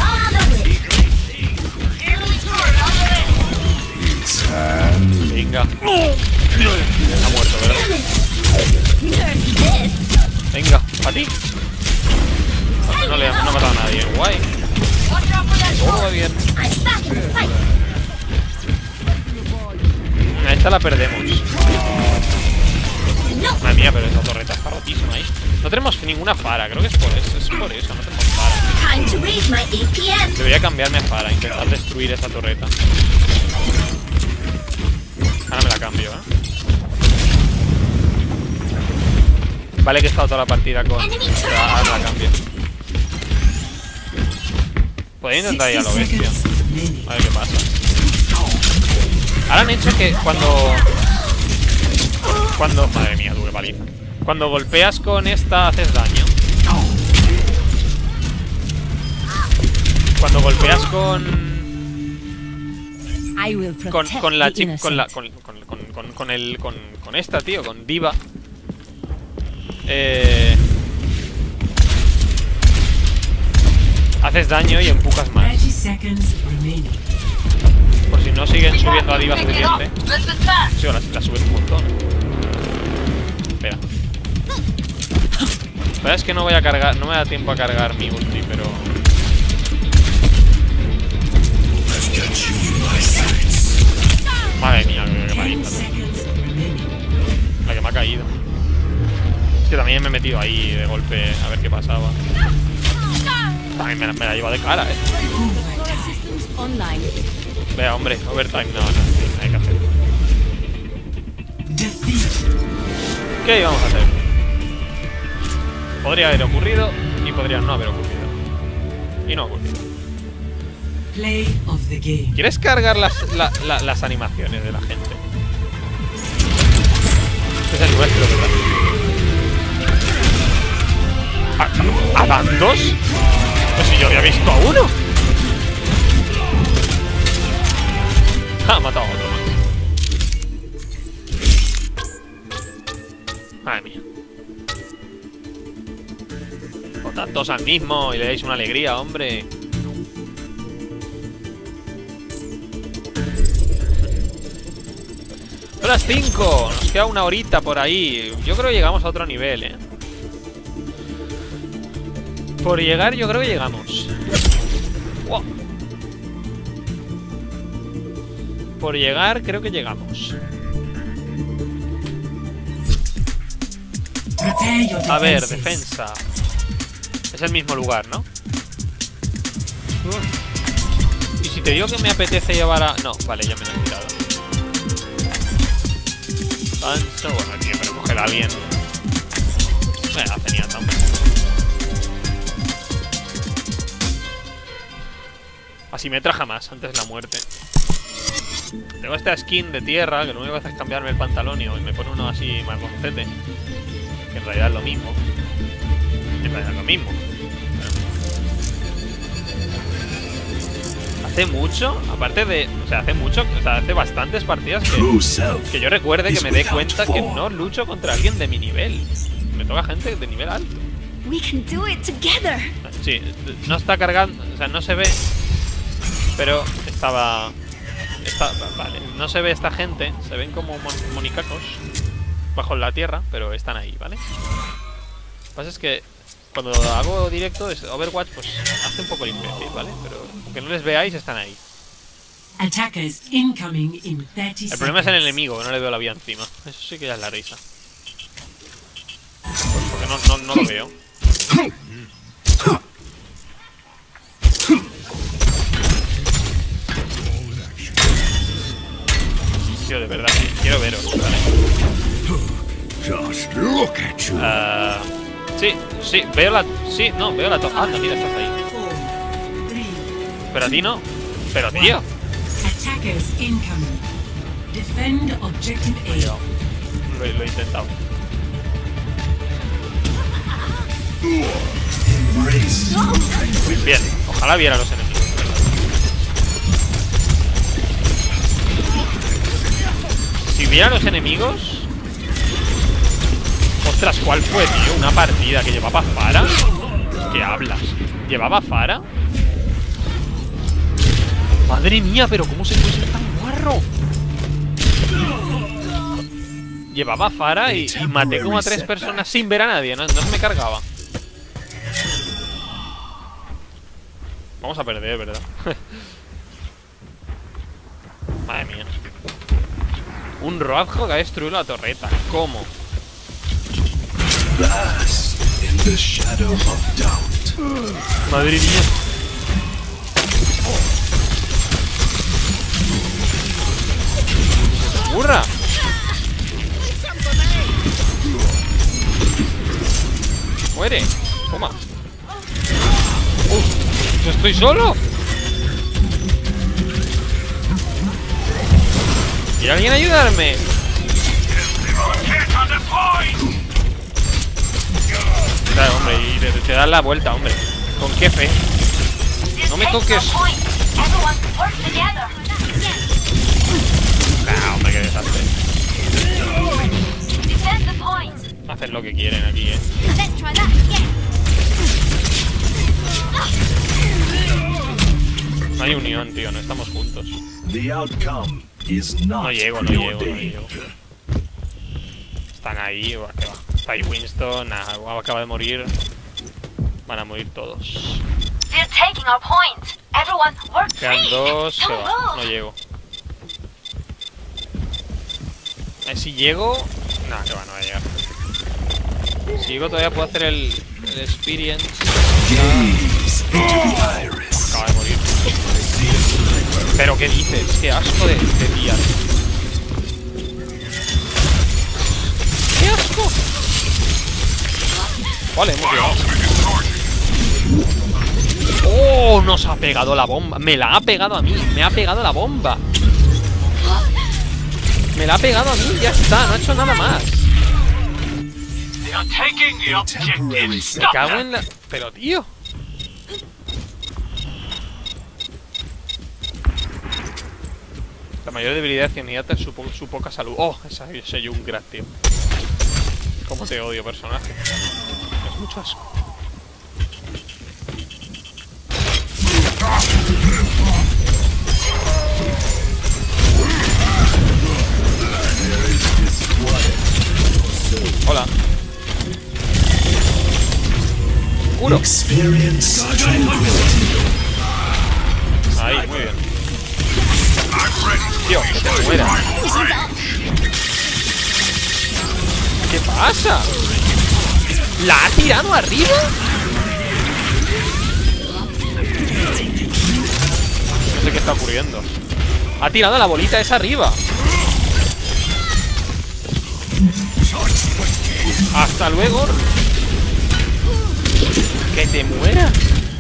Venga. Ha muerto, ¿verdad? Venga, a ti. No le ha no ha matado a nadie. Guay. Todo va bien. A esta la perdemos. Madre mía, pero esa torreta está rotísima ahí. No tenemos ninguna Fara, creo que es por eso. Es por eso, no tenemos Fara. Debería cambiarme a Fara, intentar destruir esa torreta. Ahora me la cambio, ¿eh? Vale que he estado toda la partida con... Ahora me la cambio. Podría intentar ir a lo bestia. A ver qué pasa. Ahora han hecho que cuando... Cuando... Madre mía, tuve paliza. Cuando golpeas con esta haces daño. Cuando golpeas con... Con, con la chip... Con la... Con, con, con, con, con el... Con, con esta, tío. Con Diva. Eh... Haces daño y empujas más. Por si no siguen subiendo a Diva suficiente. Sí, ahora sí la suben un montón. Espera. Espera, es que no voy a cargar. No me da tiempo a cargar mi ulti, pero... Madre mía, qué paliza. La que me ha caído. Es que también me he metido ahí de golpe a ver qué pasaba. También me la, me la lleva de cara, eh. Vea, hombre, overtime, no, no, no hay que hacer. ¿Qué íbamos a hacer? Podría haber ocurrido y podría no haber ocurrido. Y no ha ocurrido. Play of the game. ¿Quieres cargar las, la, la, las animaciones de la gente? Este es el nuestro, ¿verdad? ¿A, a, a tantos? Pues si yo había visto a uno. Ha matado a otro más. Madre mía. O tantos al mismo y le dais una alegría, hombre. Son las cinco. Nos queda una horita por ahí. Yo creo que llegamos a otro nivel, eh. Por llegar, yo creo que llegamos. Wow. Por llegar, creo que llegamos. A ver, defensa. Es el mismo lugar, ¿no? Y si te digo que me apetece llevar a... No, vale, ya me lo he tirado. Pancho, bueno, tío, pero coger a alguien. Me la tenía tampoco. Así me traja más, antes la muerte. Tengo esta skin de tierra, que lo único que hace es cambiarme el pantalón y me pone uno así marroncete. Que en realidad es lo mismo. En realidad es lo mismo. Hace mucho, aparte de... O sea, hace mucho, o sea, hace bastantes partidas que, que yo recuerde que me dé cuenta que no lucho contra alguien de mi nivel. Me toca gente de nivel alto. We can do it together. Sí, no está cargando, o sea, no se ve. Pero estaba... Está, vale, no se ve esta gente. Se ven como mon monicacos bajo la tierra, pero están ahí, ¿vale? Lo que pasa es que cuando hago directo es Overwatch, pues hace un poco el imbécil, ¿vale? Pero aunque no les veáis, están ahí. El problema es el enemigo, que no le veo la vida encima. Eso sí que ya es la risa. Pues porque no, no, no lo veo. Tío, de verdad, quiero veros, ¿vale? Uh, sí, sí, veo la... Sí, no, veo la... Anda, mira, estás ahí. Pero a ti no. Pero tío. Lo, lo he intentado. Bien, ojalá viera a los enemigos. Si viera a los enemigos... Ostras, ¿cuál fue, tío? Una partida que llevaba Fara. ¿Qué hablas? ¿Llevaba Fara? Madre mía, pero ¿cómo se puede ser tan guarro? Llevaba Fara y, y maté como a tres personas sin ver a nadie. No, no se me cargaba. Vamos a perder, ¿verdad? Madre mía. Un Roadhog ha destruido la torreta. ¿Cómo? Madre mía. ¡Burra! ¡Muere! Toma. ¡Uf! ¡Yo estoy solo! ¿Quiere alguien ayudarme? Claro, hombre, y te, te das la vuelta, hombre. ¿Con qué fe? No me toques. Nah, hombre, qué desastre. Hacen lo que quieren aquí, eh. No hay unión, tío, no estamos juntos. No llego, no llego, no llego. Están ahí, va, que va. Está ahí Winston, nah, acaba de morir. Van a morir todos. Quedan dos, se va, no llego. A ver si llego. Nah, que va, no va a llegar. Si llego todavía puedo hacer el, el experience. Acaba de morir. Pero ¿qué dices? Qué asco de, de tía. Vale, hemos llegado. ¡Oh! Nos ha pegado la bomba. Me la ha pegado a mí. Me ha pegado la bomba. Me la ha pegado a mí. Ya está. No ha hecho nada más. Me cago en la... Pero, tío. La mayor debilidad de Zenyatta es su, po su poca salud. Oh, esa, ese Junkrat, tío. Cómo te odio, personaje. Es mucho asco. Hola. Uno. Ahí, muy bien. Tío, que te muera. ¿Qué pasa? ¿La ha tirado arriba? No sé qué está ocurriendo. Ha tirado la bolita esa arriba. Hasta luego. Que te muera.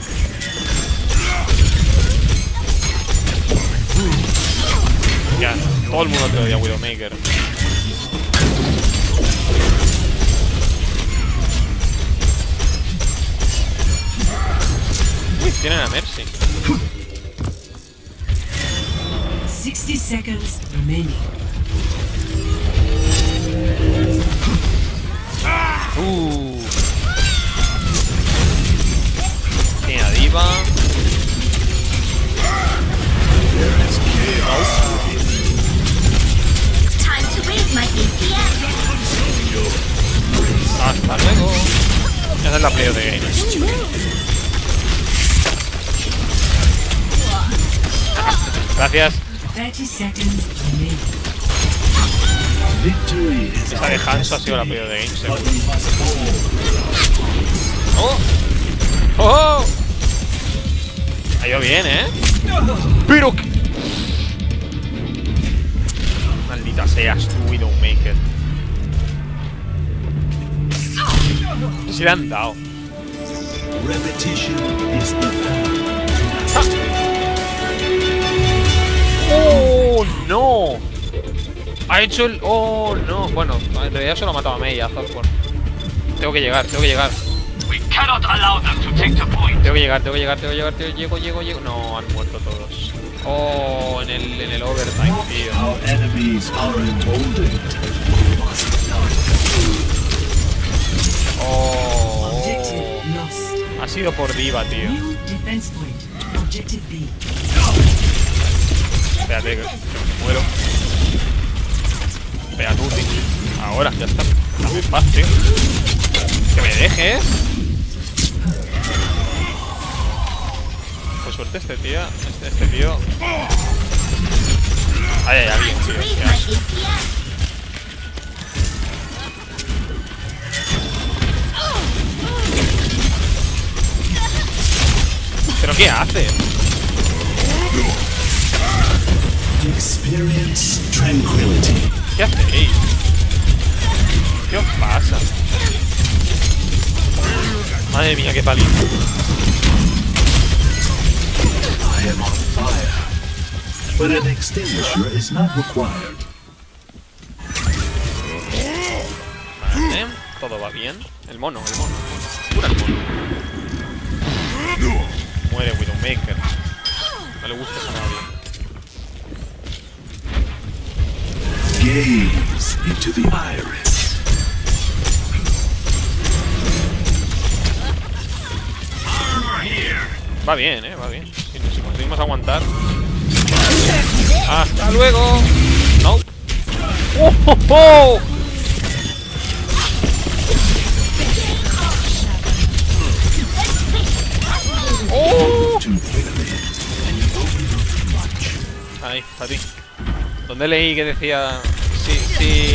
Ya, todo el mundo te odia, Widowmaker. Uy, tienen a Mercy. sixty seconds remaining. Uh. Tiene a Diva. Time to raise my A P S. Hasta luego. Esa es la play de games. Gracias. thirty seconds remaining. Esa de Hanzo ha sido la play de games. Eh. ¡Oh! ¡Oh! Ha ido bien, ¿eh? Pero... Maldita seas tú, Widowmaker. No se le han dado. ¡Ah! ¡Oh, no! Ha hecho el... ¡Oh, no! Bueno, en realidad solo ha matado a Mei, a Zodborn. Tengo que llegar, tengo que llegar. Tengo que llegar, tengo que llegar, tengo que llegar, tengo... Llego, llego, llego... No, han muerto todos. Oh, en el, en el overtime, tío. Oh, Objective lost. ha sido por Diva, tío. New defense point. Objective B. Espérate, que me muero. Espera tú, tío. Ahora, ya está. Dame paz, tío. Que me dejes. Por suerte este tío. Este, este tío. Ay, ay, ay, bien, Time to tío. raise Ya. my A P S. ¿Pero qué hace? Experience tranquility. ¿Qué hacéis? ¿Qué os pasa? Madre mía, qué paliza. I am on fire, but an extinguisher is not required. Vale, todo va bien. El mono, el mono. Cura el mono. Muere Widowmaker. No le gusta a nadie. Gaze into the iris. Va bien, eh, va bien. Si, si conseguimos aguantar. ¡Hasta luego! ¡No! ¡Oh, oh, oh! ¡Oh! Ahí, para ti. ¿Dónde leí que decía... Si, si,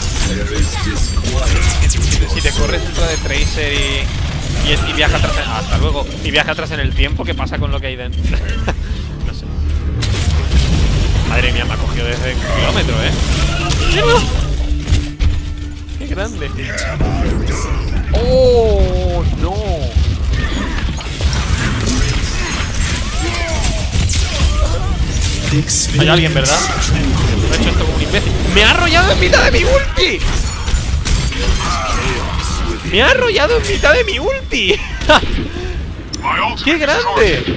si te corres dentro de Tracer y, y, y viaja atrás en, hasta luego y viaja atrás en el tiempo, ¿qué pasa con lo que hay dentro? No sé. Madre mía, me ha cogido desde un kilómetro, ¿eh? ¡Qué grande! ¡Oh, no! Hay alguien, ¿verdad? Me ha hecho esto como un imbécil. ¡Me ha arrollado en mitad de mi ulti! ¡Me ha arrollado en mitad de mi ulti! ¡Qué grande!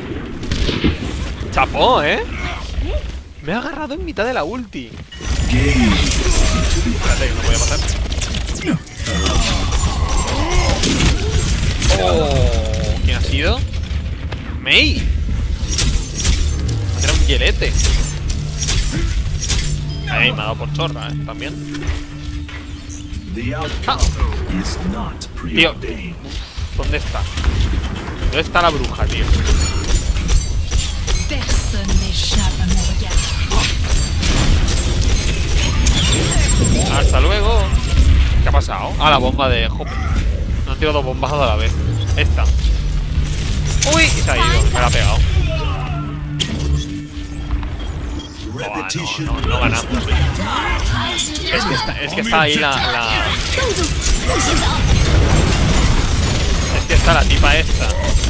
Chapó, ¿eh? Me ha agarrado en mitad de la ulti. Espérate, que no puede pasar. Oh, ¿quién ha sido? Mei. Era un hielete. Ahí me ha dado por chorra, ¿eh? También. ¡Ja! Tío, ¿dónde está? ¿Dónde está la bruja, tío? Hasta luego. ¿Qué ha pasado? Ah, la bomba de Hop. No han tirado dos bombas a la vez. Esta. Uy, y se ha ido. Me la ha pegado. Oh, no, no, no ganamos. Es que está, es que está ahí la, la... Es que está la tipa esta.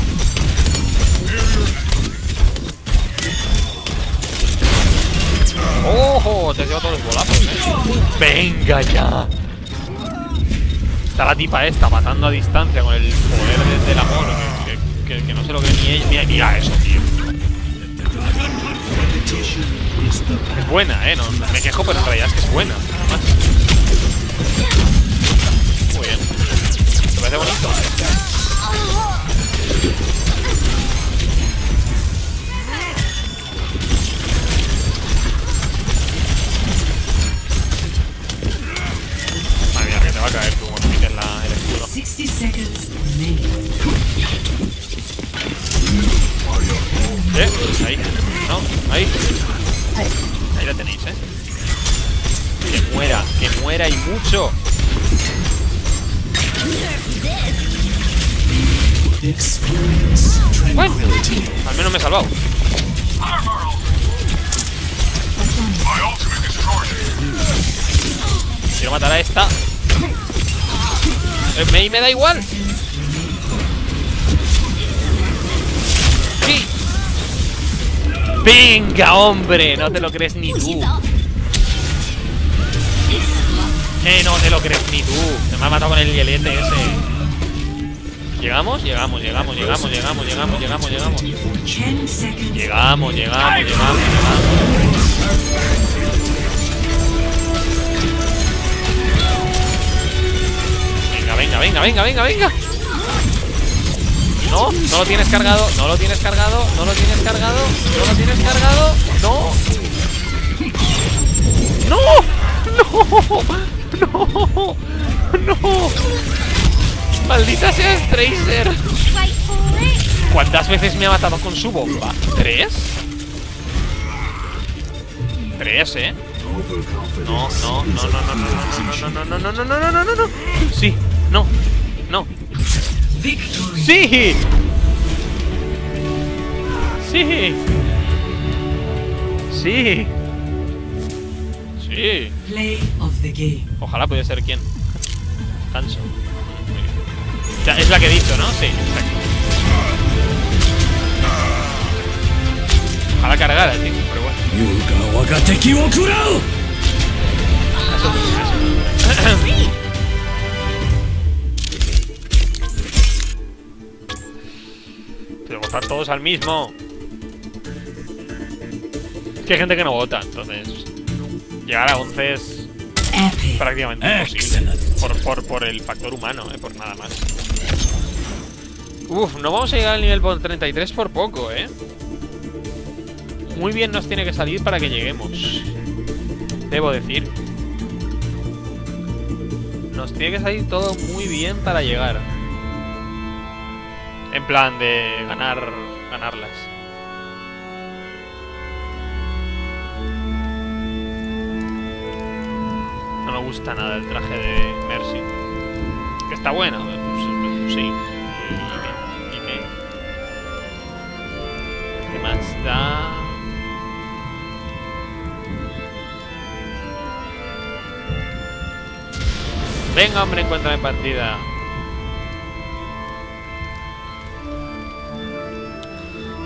¡Ojo! Te has llevado todos los bolazos, ¿eh? ¡Venga ya! Está la tipa esta matando a distancia con el poder de, del amor. Que, que, que no se lo cree ni ella. Mira, mira eso, tío. Es buena, ¿eh? No, me quejo, pero en realidad es que es buena. Muy bien. ¿Te parece bonito? Madre mía, que te va a caer tú cuando piques la, el escudo. ¿Eh? Ahí. No, ahí. Ahí la tenéis, ¿eh? Que muera, que muera y mucho. Bueno, al menos me he salvado. Quiero matar a esta. Me, me da igual. Sí. Venga, hombre, no te lo crees ni tú. Eh, no te lo crees ni tú. Se me ha matado con el hielete ese. ¿Llegamos? Llegamos, llegamos, llegamos, llegamos, llegamos, llegamos, llegamos. Llegamos, llegamos, llegamos, llegamos. Venga, venga, venga, venga, venga, venga. No, no lo tienes cargado, no lo tienes cargado, no lo tienes cargado, no lo tienes cargado, no. No, no, no, no. Maldita sea Tracer. ¿Cuántas veces me ha matado con su bomba? ¿Tres? Tres, ¿eh? No, no, no, no, no, no, no, no, no, no, no, no, no, no, no, no. Sí, no, no. ¡Sí! ¡Sí! ¡Sí! ¡Sí! Ojalá pudiera ser quien. Hanson. O sea, es la que he dicho, ¿no? Sí, exacto. Ojalá cargara, tío, pero bueno. Eso, eso. Pero votar todos al mismo. Es que hay gente que no vota, entonces llegar a once es prácticamente imposible. Por, por, por el factor humano, eh, por nada más. Uf, no vamos a llegar al nivel por treinta y tres por poco, eh. Muy bien nos tiene que salir para que lleguemos. Debo decir. Nos tiene que salir todo muy bien para llegar. En plan de ganar, ganarlas. No me gusta nada el traje de Mercy. Que está bueno, pues, sí. ¿Y qué? ¿Qué más da? Venga, hombre, encuéntrame partida.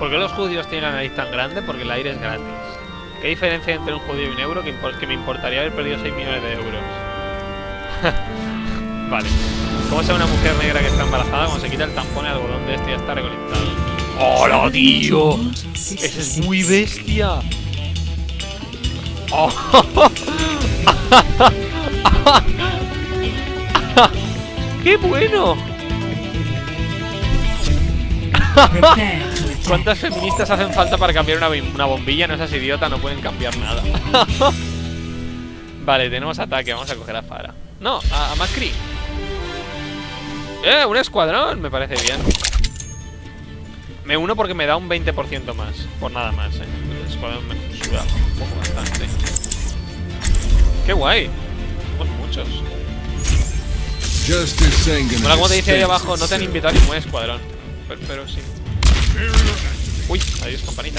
¿Por qué los judíos tienen la nariz tan grande? Porque el aire es gratis. ¿Qué diferencia hay entre un judío y un euro que, que me importaría haber perdido seis millones de euros? Vale. ¿Cómo se ve una mujer negra que está embarazada cuando se quita el tampón y el algodón de este ya está recolectado? ¡Hola, tío! ¡Ese es muy bestia! ¡Oh! ¡Qué bueno! ¿Cuántas feministas hacen falta para cambiar una, una bombilla? No seas idiota, no pueden cambiar nada. Vale, tenemos ataque, vamos a coger a Farah. No, a, a Macri. ¡Eh! ¡Un escuadrón! Me parece bien. Me uno porque me da un veinte por ciento más. Por nada más, eh. El escuadrón me suda un poco bastante. ¡Qué guay! Somos muchos. Bueno, como te dice ahí abajo, no te han invitado a ningún escuadrón. Pero, pero sí. Uy, adiós, campanita.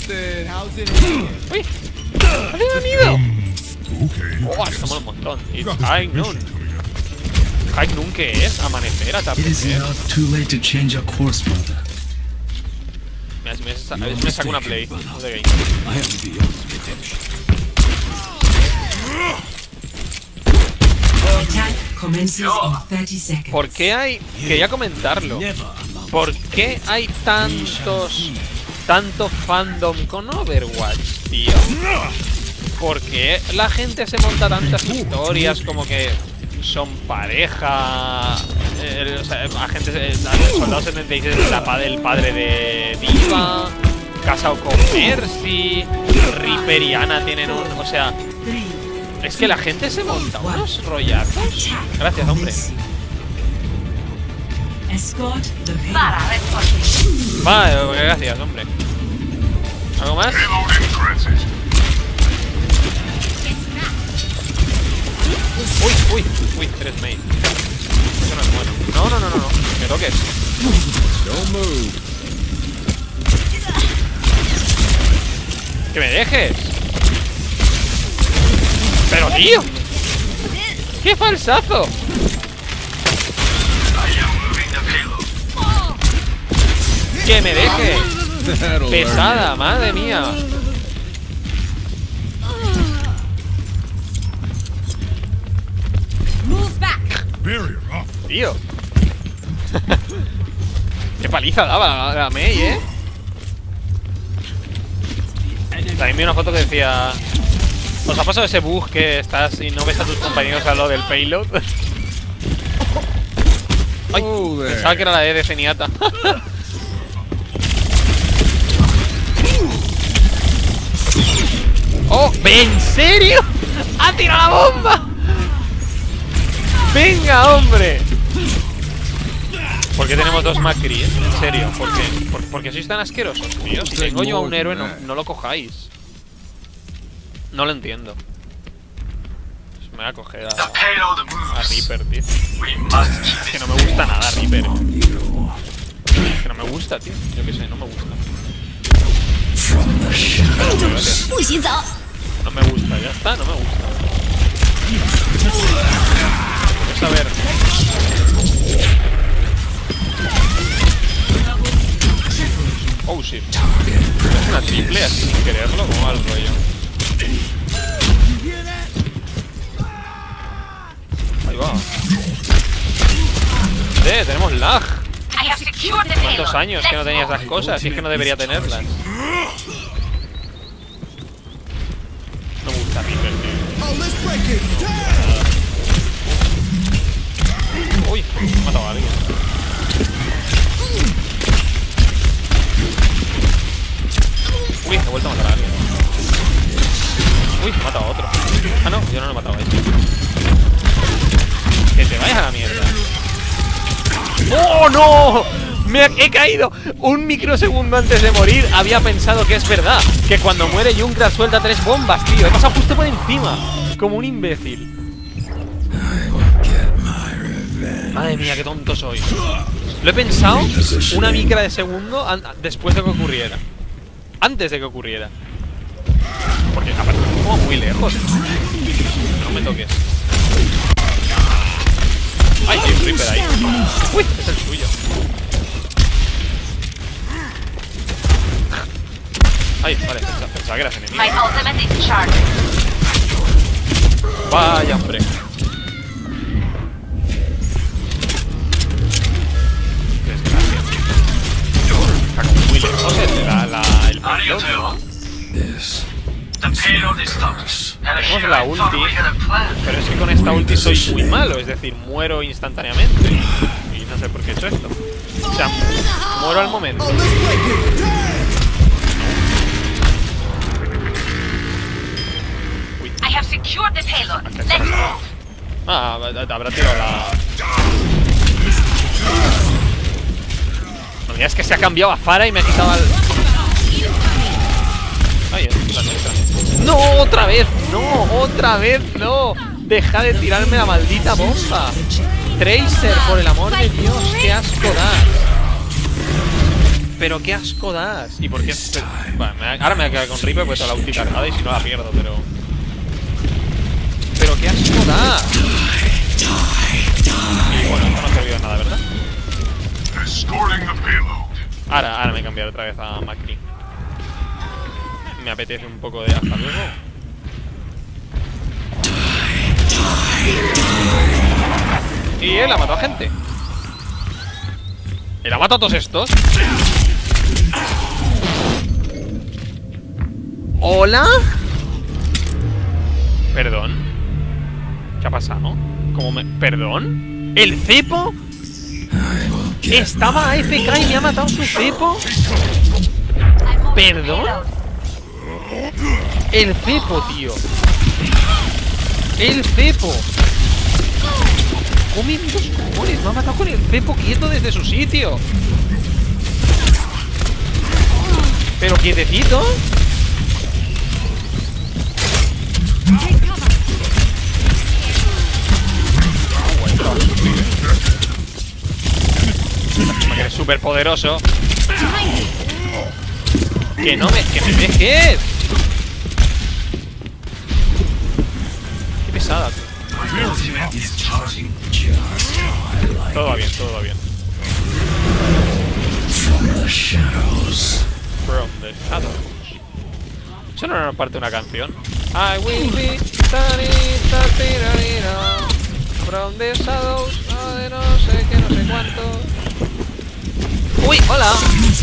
Uy, ¡ha venido! Oh, estamos un montón. It's high noon. High noon, ¿qué es? Amanecer, atardecer. Mira, si me, sa me saco una play. No de game. ¿Por qué hay...? Quería comentarlo. ¿Por qué hay tantos... tanto fandom con Overwatch, tío? ¿Por qué la gente se monta tantas historias como que son pareja? Eh, o sea, agentes, eh, Soldado setenta y seis es la, el padre de Diva, casado con Mercy, Reaper y Ana tienen un... O sea... Es que la gente se monta unos rollazos. Gracias, hombre. Vale, gracias, hombre. ¿Algo más? Uy, uy, uy, eres main. Eso no es bueno. No, no, no, no, no. Me toques. ¡Que me dejes! ¡Pero, tío! ¡Qué falsazo! ¡Que me deje! ¡Pesada! ¡Madre mía! Tío. Qué paliza daba la, la Mei, eh. También vi una foto que decía... ¿Os ha pasado ese bug que estás y no ves a tus compañeros a lo del payload? Ay, pensaba que era la E de Zenyatta. ¡Oh! ¿En serio? ¡Ha tirado la bomba! ¡Venga, hombre! ¿Por qué tenemos dos Macri? En serio, ¿por qué? ¿Por, ¿por qué sois tan asquerosos, tío? Si tengo yo a un héroe, no, no lo cojáis. No lo entiendo. Pues me voy a coger a, a Reaper, tío. Es que no me gusta nada Reaper. Es que no me gusta, tío. Yo qué sé, no me gusta. No me gusta, ya está, no me gusta. Vamos a ver. Oh shit. Es una triple así sin quererlo, como va el rollo. Ahí va. Eh, tenemos lag. ¿Cuántos años que no tenía esas cosas? Y es que no debería tenerlas. No me gusta Reaper, tío. Uy, me he matado a alguien. Uy, he vuelto a matar a alguien. Uy, he matado a otro. Ah, no, yo no lo he matado a este. Que te vayas a la mierda. ¡Oh, no! Me he caído un microsegundo antes de morir. Había pensado que es verdad, que cuando muere Junkrat suelta tres bombas, tío. He pasado justo por encima, como un imbécil. Madre mía, qué tonto soy. Lo he pensado una micra de segundo después de que ocurriera. Antes de que ocurriera. Porque aparte es como muy lejos. No me toques. Ay, hay un Reaper ahí. Uy, es el suyo. Ay, vale, pensaba, pensaba que eras enemigo. My ultimate is charged. Vaya, hombre. Desgracia. Está como muy lejos el, la, la, el payload, ¿no? This. Tenemos la ulti, pero es que con esta ulti soy muy malo, es decir, muero instantáneamente. Y no sé por qué he hecho esto. O sea, muero al momento. Oh, let's break it. Damn! I have secured the payload. Let's move. Ah, habrá tirado la... No, mira, es que se ha cambiado a Pharah y me ha quitado al... Ay, la nuestra. ¡No! ¡Otra vez! ¡No! ¡Otra vez! ¡No! ¡Deja de tirarme la maldita bomba! Tracer, por el amor de Dios, qué asco das. Pero qué asco das. ¿Y por qué? Bueno, me, ahora me voy a quedar con Reaper pues toda la ulti cargada y si no la pierdo, pero... Pero qué asco das. Y bueno, esto no ha servido de nada, ¿verdad? Ahora, ahora me cambiaré otra vez a Macri. Me apetece un poco de hasta luego. Y él ha matado a gente. Él ha matado a todos estos. ¿Hola? Perdón. ¿Qué ha pasado? ¿Cómo me...? ¿Perdón? ¿El cepo? ¿Estaba A F K y me ha matado su cepo? ¿Perdón? El cepo, tío. El cepo. Come dos cojones. Me ha matado con el cepo quieto desde su sitio. Pero quietecito. Que eres súper poderoso. Que no me... Que me dejes. Qué pesada, tío. Todo va bien, todo va bien. From the shadows. From the shadows. ¿Eso no era parte de una canción? I will be from the shadows. No, de no sé qué, no sé cuánto. ¡Uy! ¡Hola!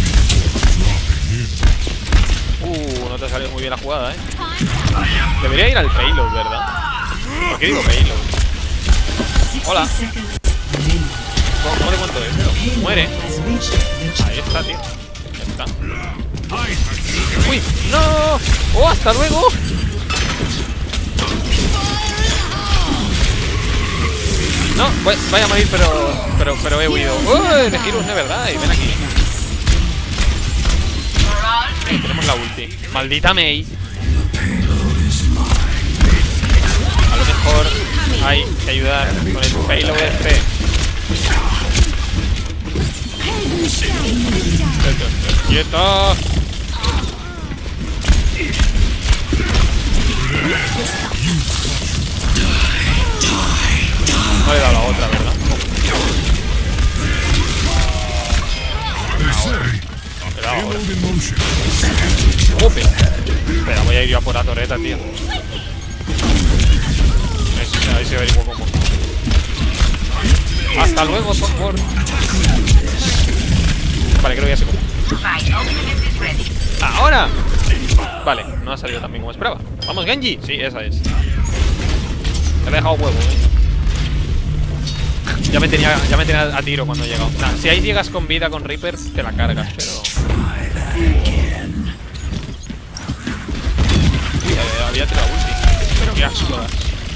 Uh, no te ha salido muy bien la jugada, ¿eh? Debería ir al payload, ¿verdad? ¿Por qué digo payload? Hola. ¿Cómo, cómo te cuento esto? Muere. Ahí está, tío. Ya está. ¡Uy! ¡No! ¡Oh, hasta luego! No, voy, vaya a morir, pero, pero, pero he huido. ¡Uy! De Girus, de verdad. Y ven aquí. Eh, tenemos la ulti. Maldita Mei. A lo mejor hay que ayudar con el payload este. ¡Quieto! No le he dado la otra, ¿verdad? Le he dado ahora. ¡Ope! Espera, voy a ir yo a por la torreta, tío. A ver si averiguo cómo. Hasta luego, software. Vale, creo que ya sé cómo. ¡Ahora! Vale, no ha salido tan bien como esperaba. ¿Vamos, Genji? Sí, esa es. Te he dejado huevo, eh. Ya me tenía, ya me tenía a tiro cuando he llegado. Nah, si ahí llegas con vida con Reaper, te la cargas, pero... Uy, había tirado ulti. Pero qué asco das.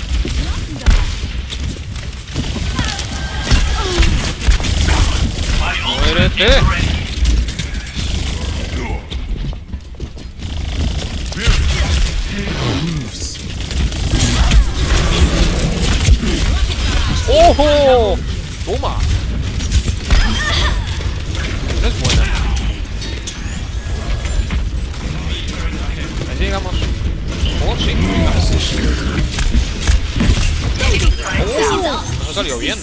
¡Muérete! ¡Ojo! ¡Toma! No es buena. Ahí llegamos. Oh, sí. Oh, nos ha salido bien.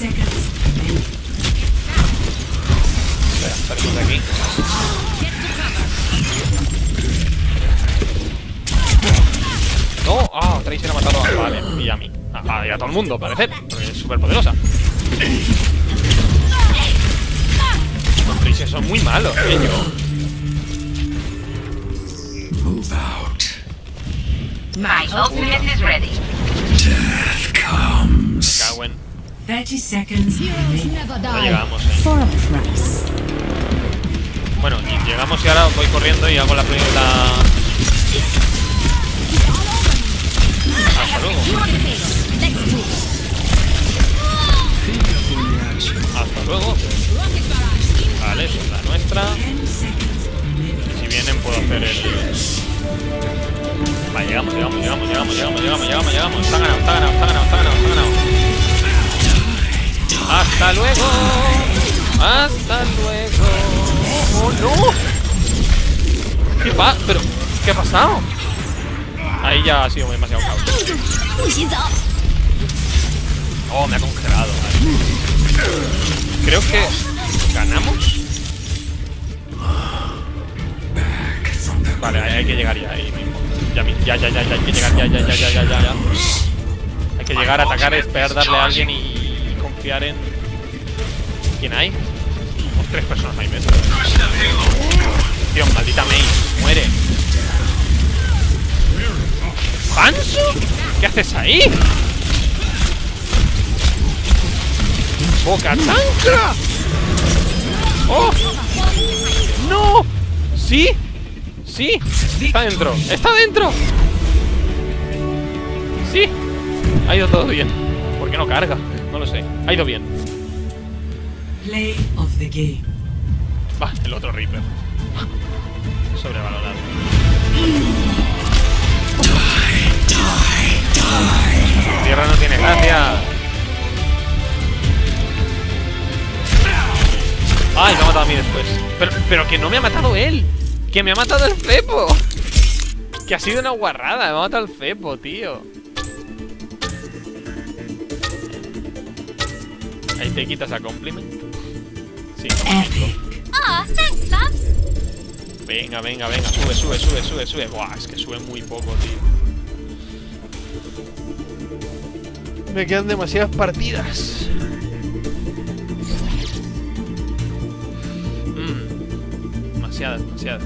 Espera, salimos de aquí. Tracer ha matado a Valen y a mí. A, y a todo el mundo, parece. Porque es súper poderosa. Los Tracers son muy malos, ellos. Move out. My ultimate is ready. Death comes. Cagüen. thirty seconds. Heroes never No die. llegamos, eh. For a price. Bueno, y llegamos y ahora voy corriendo y hago la primera. Hasta luego. Hasta luego. Vale, esa es la nuestra. Si vienen puedo hacer el. Vale, llegamos, llegamos, llegamos, llegamos, llegamos, llegamos, llegamos, llegamos. Está ganado, está ganado, está ganado, está ganado, está ganado. Hasta luego. Hasta luego. Oh, no. ¿Qué pasa? Pero, ¿qué ha pasado? Ahí ya ha sido demasiado caos. Oh, me ha congelado. Vale. Creo que ganamos. Vale, hay que llegar ya ahí mismo. Ya, ya, ya, ya, ya, hay que llegar, ya, ya, ya, ya, ya, ya, ya. Hay que llegar, atacar, esperar, darle a alguien y confiar en... ¿Quién hay? Somos tres personas ahí dentro. Tío, maldita Mei, muere. ¿Hanzo? ¿Qué haces ahí? ¡Boca chancla! ¡Oh! ¡No! ¿Sí? ¡Sí! ¡Está dentro! ¡Está dentro! ¡Sí! Ha ido todo bien. ¿Por qué no carga? No lo sé. Ha ido bien. Play of the game. Va, el otro Reaper. Sobrevalorado. Tierra no tiene gracia. Ay, me ha matado a mí después. Pero, pero que no me ha matado él. Que me ha matado el Fepo. Que ha sido una guarrada. Me ha matado el Fepo, tío. Ahí te quitas a compliment. Sí. Aw, thanks, Subs. Venga, venga, venga. Sube, sube, sube, sube, sube. Buah, es que sube muy poco, tío. Me quedan demasiadas partidas. Mm, demasiadas, demasiadas.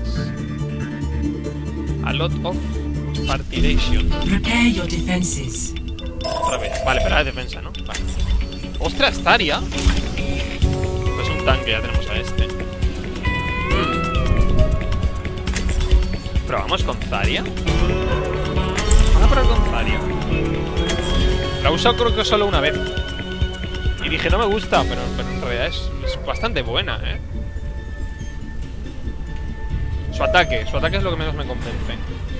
A lot of partidation. Prepare your defenses. Otra vez. Vale, pero la defensa, ¿no? Vale. ¡Ostras, Zarya! Pues un tanque, ya tenemos a este. Mm. ¿Probamos con Zarya? Vamos a probar con Zarya. La he usado creo que solo una vez. Y dije, no me gusta, pero, pero en realidad es, es bastante buena, ¿eh? Su ataque, su ataque es lo que menos me convence.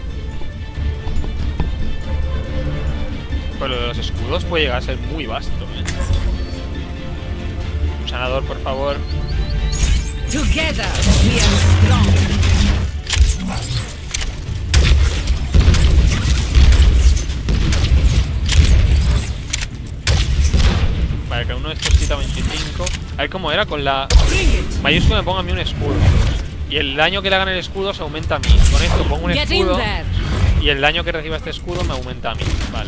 Pero lo de los escudos puede llegar a ser muy vasto, ¿eh? Un sanador, por favor. Together we are strong. Vale, que uno de estos quita veinticinco. A ver cómo era con la mayúscula, me ponga a mí un escudo. Y el daño que le haga en el escudo se aumenta a mí. Con esto pongo un escudo y el daño que reciba este escudo me aumenta a mí. Vale.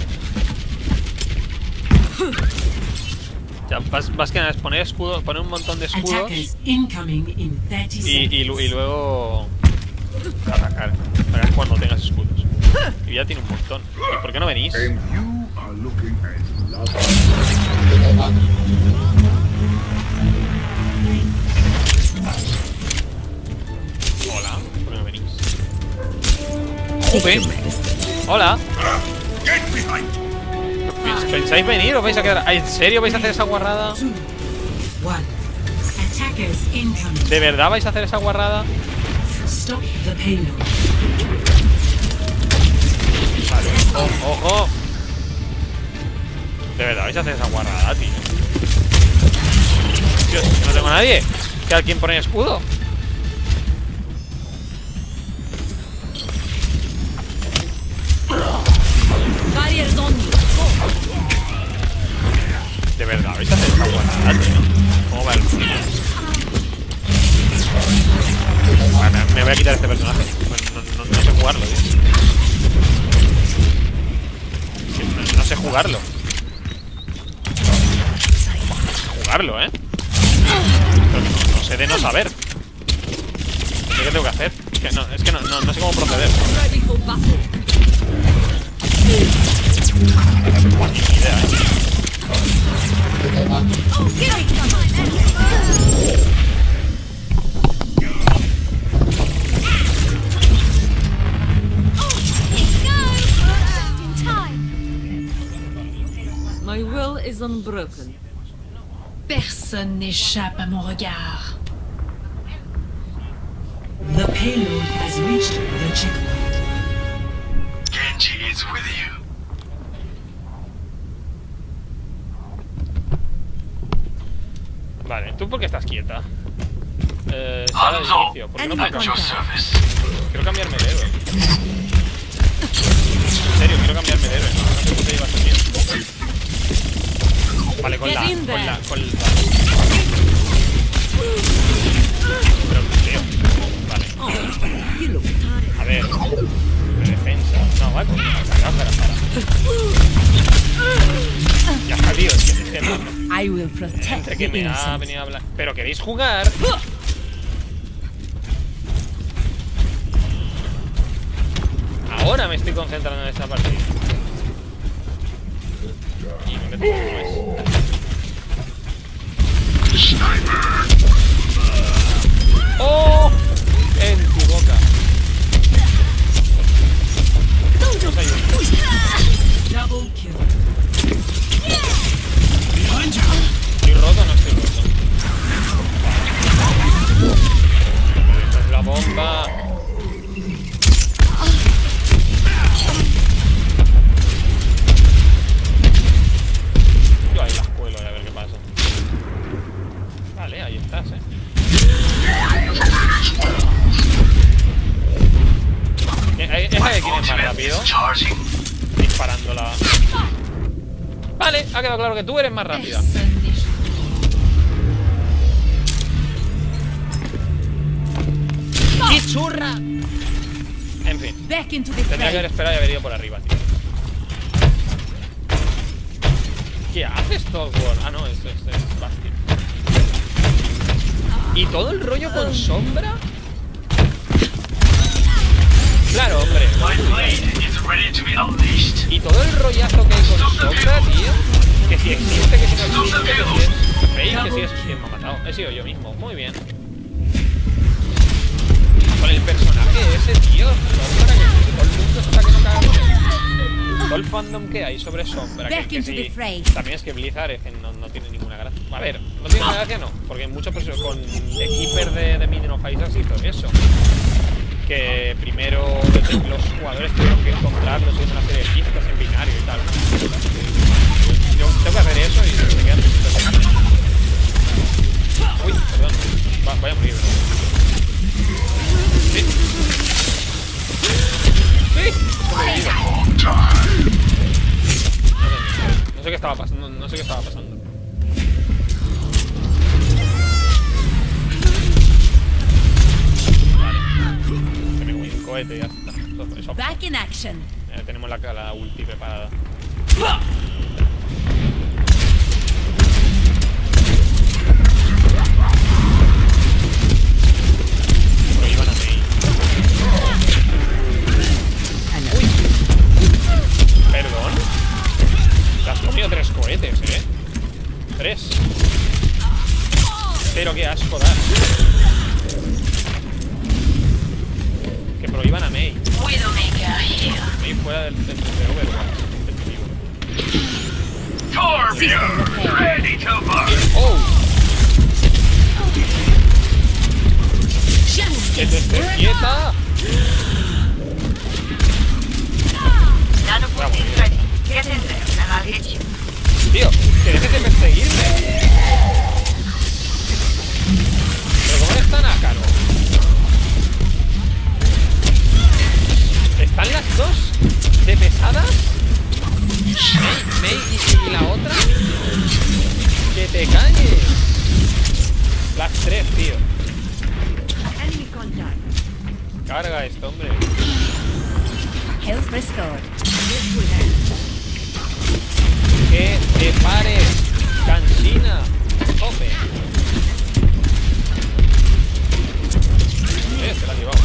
Ya, vas, vas que nada, es poner escudo, poner un montón de escudos Attackers incoming in thirty y, y, seconds. y luego atacar. Verás cuando tengas escudos. Y ya tiene un montón. ¿Y por qué no venís? And you are looking at love. Hola, ¿por qué no venís? Joder. Hola. Get behind. ¿Pensáis venir o vais a quedar? ¿En serio vais a hacer esa guarrada? One. Attackers incoming. ¿De verdad vais a hacer esa guarrada? Stop the payload. Vale, ojo, ojo. ¿De verdad vais a hacer esa guarrada, tío? Dios, no tengo a nadie. ¿Que alguien pone escudo? Barriers on you. ¿De verdad vais a hacer esa guarrada, tío? ¿Cómo va el tío? Vale, me, me voy a quitar este personaje. No, no, no, no sé jugarlo, tío. No sé jugarlo. Jugarlo, ¿eh? Pero no, no sé de no saber. No sé qué tengo que hacer. Es que no, es que no, no, no sé cómo proceder. Ready for battle. Buah, ni idea, ¿eh? Oh, here it comes. My will is unbroken. Personne n'échappe à mon regard. The payload has reached the checkpoint. Genji is with you. Vale, ¿tú por qué estás quieta? Eh, sala de inicio. ¿Por qué no puedo cambiar? Quiero cambiarme de héroe. En serio, quiero cambiarme de héroe. No, no sé por qué iba a ser bien. Vale, con la... Con la... Con la... Pero, tío. Vale. A ver. De defensa. No, va con la cámara para. Ya está, tío. Es que es que no. I will protect Entre que the me ha innocent. venido a hablar. Pero queréis jugar. Ahora me estoy concentrando en esta partida. Y no me toco más. ¡Oh! En tu boca. Nos ayuda. Double kill. ¿Estoy roto o no estoy roto? Esta es la bomba. Yo ahí las cuelo y a ver qué pasa. Vale, ahí estás, eh. Eh, ¿Esa de quién es más rápido? Disparándola. Vale, ha quedado claro que tú eres más rápida. Personne n'échappe. ¡Qué churra! En fin, Back into the tendría que haber fray. esperado y haber ido por arriba, tío. ¿Qué haces, Togwar? Ah, no, esto es Bastion. ¿Y todo el rollo con sombra? Claro, hombre. Y todo el rollazo que hay con sombra, tío. Que si existe, que si no existe, que si es fake, que si es... ¿Quién me ha matado? He sido yo mismo. Muy bien. Con el personaje ese, tío. Sombra, que todo el mundo hasta que no caga. Todo el fandom que hay sobre sombra. Que, Back que into sí. the fray. También es que Blizzard es que no, no tiene ninguna gracia. A ver, no tiene ninguna gracia, no. Porque muchos personas con The Keeper de, de Minion of Isaac hizo eso. Que primero los jugadores tuvieron que encontrarlos y una serie de pistas en binario y tal. Yo tengo que hacer eso y se quedan pistas. Uy, perdón. Va, voy a morir, ¿no? Sí. Sí. Sobrevivido. No sé qué estaba pasando. No sé qué estaba pasando. Cohete, ya está. Eso, eso. Back in action. Eh, tenemos la, la ulti preparada. Pero iban a Mei. Uy. Perdón. Te has comido tres cohetes, eh. Tres. Pero qué asco das. Que prohíban a Mei. Mei fuera del, del, del Overwatch. ¡Oh! ¡Que te estés quieta! Tío, que dejes de perseguirme. Pero ¿cómo eres tan ácaro? ¿Están las dos de pesadas? Mei, Mei y, y la otra. ¡Que te calles! Las tres, tío. Enemy contact. Carga esto, hombre. Health restored. This will help. Que te pares, cansina. Tope. Eh, se la ha llevado.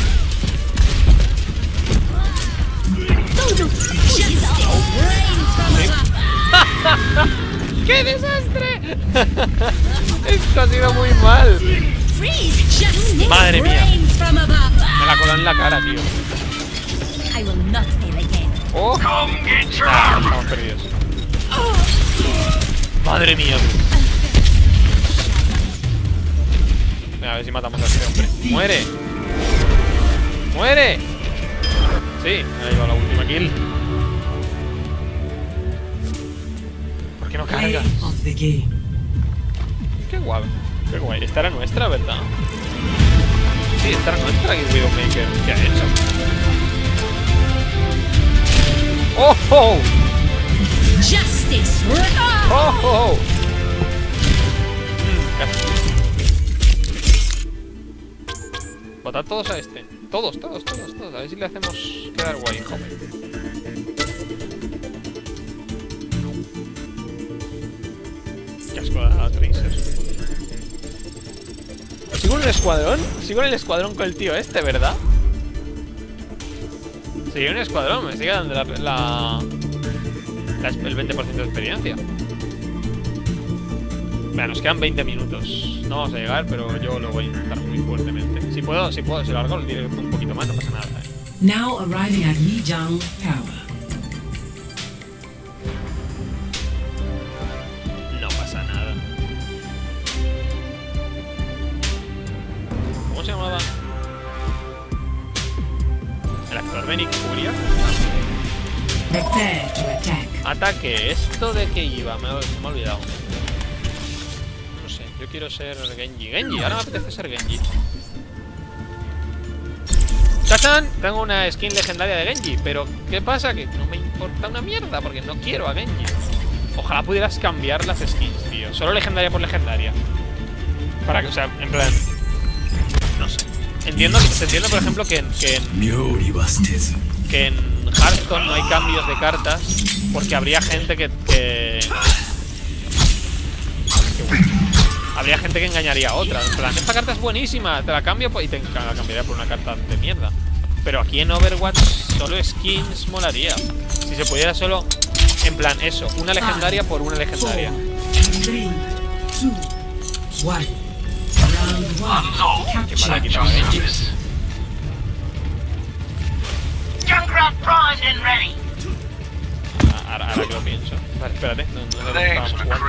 ¡Qué desastre! Esto ha sido muy mal. Madre mía. Me la coló en la cara, tío. Oh. Nah, estamos perdidos. Madre mía. Venga, a ver si matamos a este hombre. ¡Muere! ¡Muere! Sí, me ha llevado la última kill. ¿Por qué no carga? Qué guay, qué guay. Esta era nuestra, ¿verdad? Sí, esta era nuestra Widowmaker. ¿Qué ha hecho? ¡Oh, oh! Justice. ¡Oh, oh! Mm, casi. Votad todos a este. Todos, todos, todos, todos. A ver si le hacemos quedar guay, joven. Qué asco da Tracer. ¿Sigo en el escuadrón? Sigo en el escuadrón con el tío este, ¿verdad? Sigo en el escuadrón, me sigue dando la, la, la el veinte por ciento de experiencia. Vale, nos quedan veinte minutos. No vamos a llegar, pero yo lo voy a intentar muy fuertemente. Si puedo, si puedo, si largo el directo un poquito más, no pasa nada, ¿eh? Now arriving at Lijiang Tower. No pasa nada. ¿Cómo se llamaba? El actor de Nick Furia. Prepare to attack. Ataque. ¿Esto de qué iba? Me, me he olvidado. No sé, yo quiero ser Genji. Genji, ahora me apetece ser Genji. ¡Tachan! Tengo una skin legendaria de Genji, pero ¿qué pasa? Que no me importa una mierda, porque no quiero a Genji. Ojalá pudieras cambiar las skins, tío. Solo legendaria por legendaria. Para que, o sea, en plan... No sé. Entiendo, entiendo por ejemplo, que en, que en, que en Hearthstone no hay cambios de cartas, porque habría gente que... que... Qué bueno. Habría gente que engañaría a otra. En plan, esta carta es buenísima, te la cambio y te la cambiaría por una carta de mierda. Pero aquí en Overwatch solo skins molaría. Si se pudiera solo, en plan, eso, una legendaria por una legendaria. Qué mala quita la Genji. Ahora, ahora que lo pienso. Vale, espérate, no, no sé dónde estábamos jugando.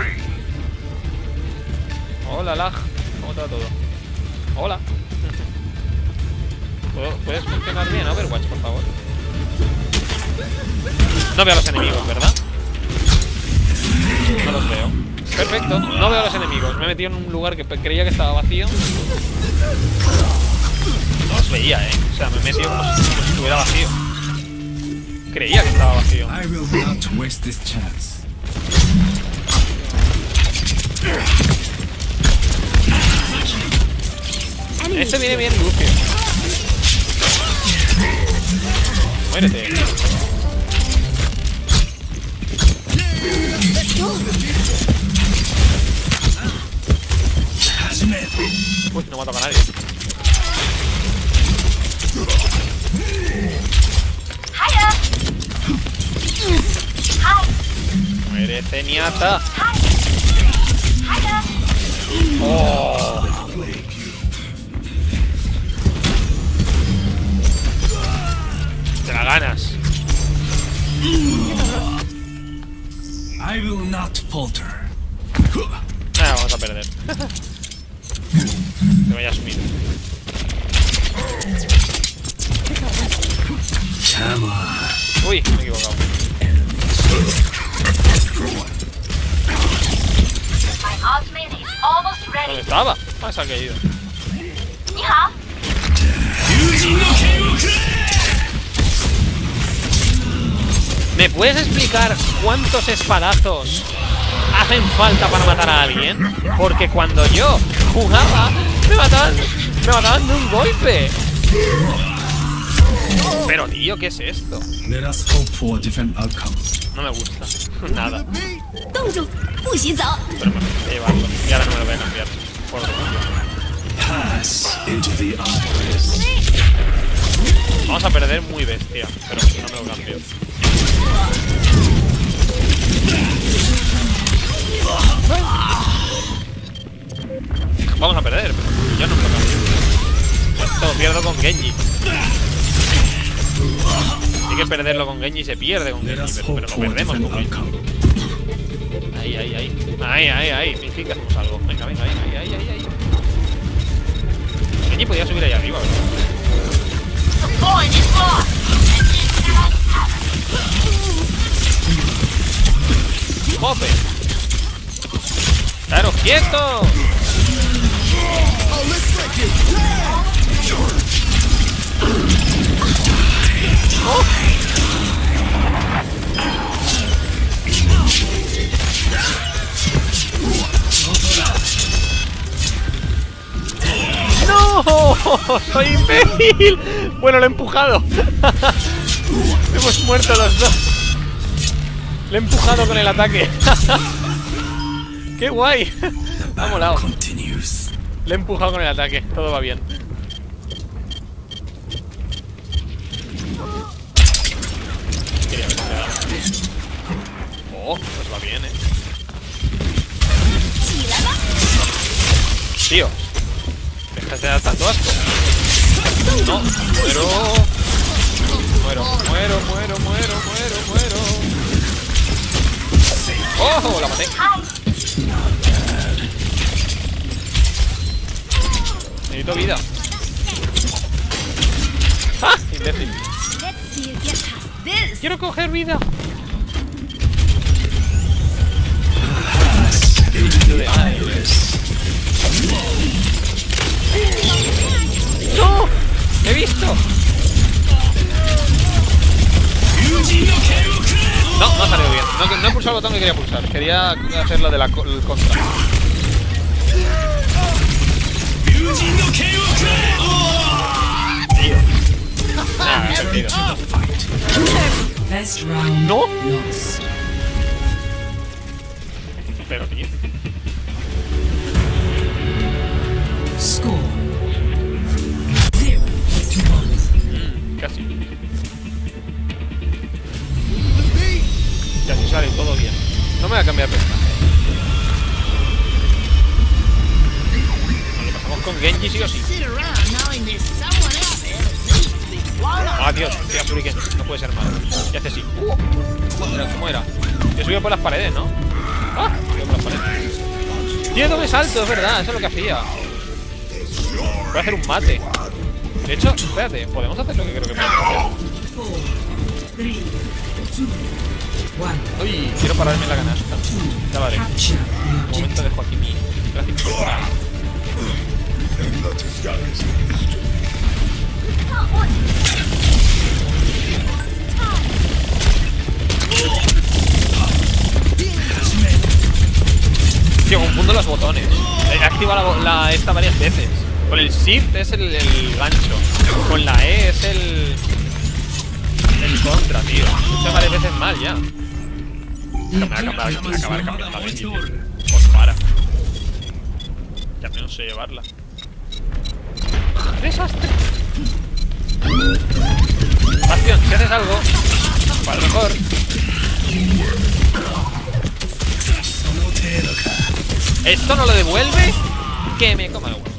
Hola, lag. ¿Cómo te va todo? Hola. ¿Puedes funcionar bien Overwatch, por favor? No veo a los enemigos, ¿verdad? No los veo. Perfecto, no veo a los enemigos. Me he metido en un lugar que creía que estaba vacío. No los veía, ¿eh? O sea, me he metido como si, como si estuviera vacío. Creía que estaba vacío. I will not waste this chance. Este viene bien Lucio. Muérete. Uy, no mato a nadie. Muérete, niata. Oh. Te la ganas. I will not falter. Ah, vamos a perder. Te vaya a asumir. Uy, me he equivocado. ¿Dónde estaba? Ah, se ha caído. ¿Me puedes explicar cuántos espadazos hacen falta para matar a alguien? Porque cuando yo jugaba, me mataban, me mataban de un golpe. Pero tío, ¿qué es esto? Let us hope for a different outcome. No me gusta. Nada. 冻住，不许走。 Pero me voy a llevarlo. Y ahora no me lo voy a cambiar. Por otro mundo. Pass into the eyes. Vamos a perder muy bestia. Pero no me lo cambio. Vamos a perder, pero yo no me lo cambio. Esto pierdo con Genji. Hay que perderlo con Genji y se pierde con Let Genji, us pero, pero hope lo for a perdemos different con Genji. outcome. Ahí, ahí, ahí. Ahí, ahí, ahí. Fingir que hacemos algo. Venga, venga, venga, ahí, ahí, ahí, ahí. Genji podía subir ahí arriba, ¿verdad? ¡Jope! ¡Claro, quieto! ¡Oh! ¡No! ¡Soy imbécil! Bueno, lo he empujado. Hemos muerto los dos. Le he empujado con el ataque. ¡Qué guay! Me ha molado. Continues. Le he empujado con el ataque. Todo va bien. Quería ver si me daba. Oh, pues va bien, eh. Tío, dejas de dar tanto asco. No, muero. Muero, muero, muero, muero, muero, muero. ¡Oh! La maté. Necesito vida. ¡Ah! Imbécil. Quiero coger vida. ¡No! ¡He visto! No, no ha salido bien. No, no he pulsado el botón que quería pulsar. Quería hacer lo de la co el contra. Tío. Ah, he perdido. Best round ¿No? lost. Pero, tío. Score zero to one. Mm, casi. Casi sale todo bien. No me voy a cambiar personaje. Nos lo pasamos con Genji sí o sí. Ah, Dios, tira Shuriken. No puede ser malo. Y hace así. Uh, ¿Cómo era? Yo subía por las paredes, ¿no? Ah, subía por las paredes. Tiene doble salto, es verdad. Eso es lo que hacía. Voy a hacer un mate. De hecho, espérate, podemos hacer lo que creo que podemos hacer. Four, three, two, one. Uy, quiero pararme en la canasta. Ya vale. Capture the Momento objective. de Joaquín. Gracias por parar. Tío, confundo los botones. He activado la, la esta varias veces. Con el Shift es el, el gancho. Con la E es el... El contra, tío. He hecho varias veces mal ya. Me voy a acabar, me voy a acabar cambiando la Genji, tío. Pues para. Ya me no sé llevarla. ¡Desastre! Bastión, si haces algo, para lo mejor. ¿Esto no lo devuelve? Que me coma el huevo.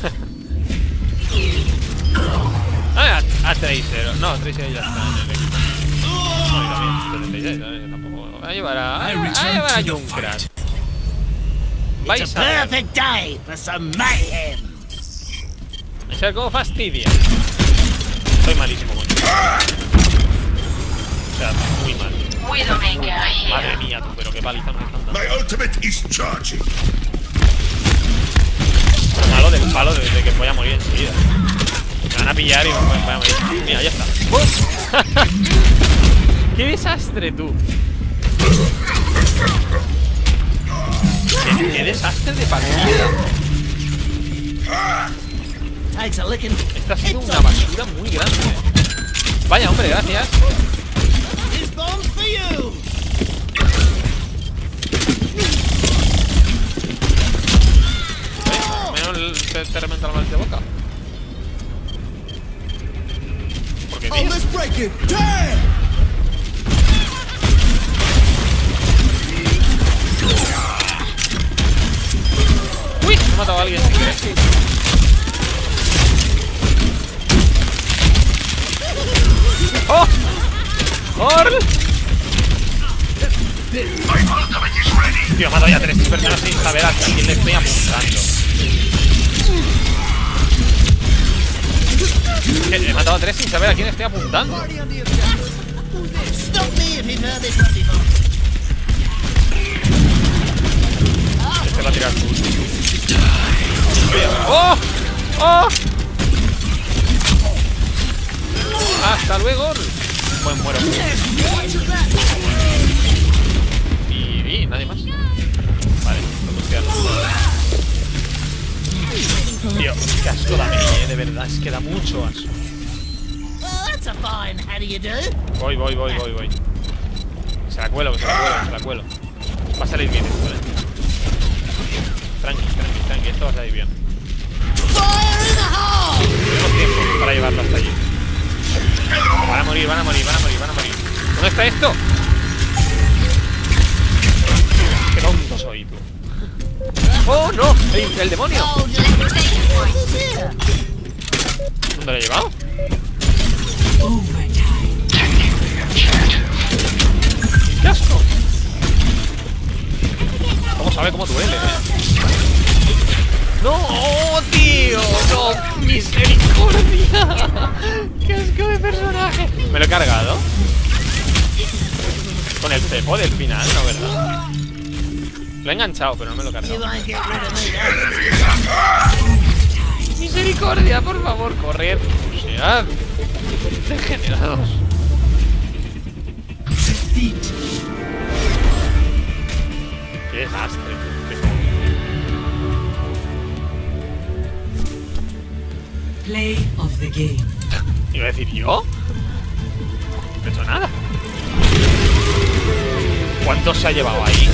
Ah, a Tracer. No, Tracer ya está en el equipo. No, y también, setenta y seis, ¿sabes? Tampoco. Va a llevar a. A, a llevar a Junkrat. Vais a ver. Perfect day for some mayhem. A ver cómo fastidia. Soy malísimo con esto. O sea, muy mal. Madre mía, tú, pero qué paliza nos están dando. My ultimate is charging. Lo malo del palo de, de que voy a morir enseguida. Me van a pillar y me voy a morir. Mira, ya está. ¡Bum! ¡Qué desastre, tú! ¿Qué, qué desastre de partida! Takes a licking. Esta ha sido una basura muy grande. Vaya Vaya, hombre, gracias. This bomb's for you. Menos te, te reventa la mal de boca. Porque Oh, let's break it. Damn. Uy, me he matado a alguien sin querer. ¡Oh! ¡Orl! Tío, he matado ya a tres personas sin saber a quién le estoy apuntando. He matado a tres sin saber a quién estoy apuntando. Este va a tirar tú. ¡Oh! ¡Oh! ¡Hasta luego! Buen muero. Y, y nadie más. Vale, lo buscamos. Tío, qué asco da eh, de verdad, es que da mucho asco. Voy, voy, voy, voy, voy. Se la cuelo, que se la cuelo, se la cuelo. Va a salir bien esto, eh. Tranqui, tranqui, tranqui, esto va a salir bien. Tenemos tiempo para llevarlo hasta allí. Van a morir, van a morir, van a morir, van a morir. ¿Dónde está esto? Qué tonto soy, tú. ¡Oh, no! ¡El, el demonio! ¿Dónde lo he llevado? ¡Qué asco! ¿Cómo sabe cómo duele, eh? ¡No, tío! ¡No! ¡Misericordia! ¡Qué asco de personaje! ¿Me lo he cargado? Con el cepo del final, ¿no, verdad? Lo he enganchado, pero no me lo he cargado. ¡Misericordia, por favor! ¡Correr! O sea, degenerados. ¡Qué desastre! Play of the game. ¿Iba a decir yo? No he hecho nada. ¿Cuánto se ha llevado ahí?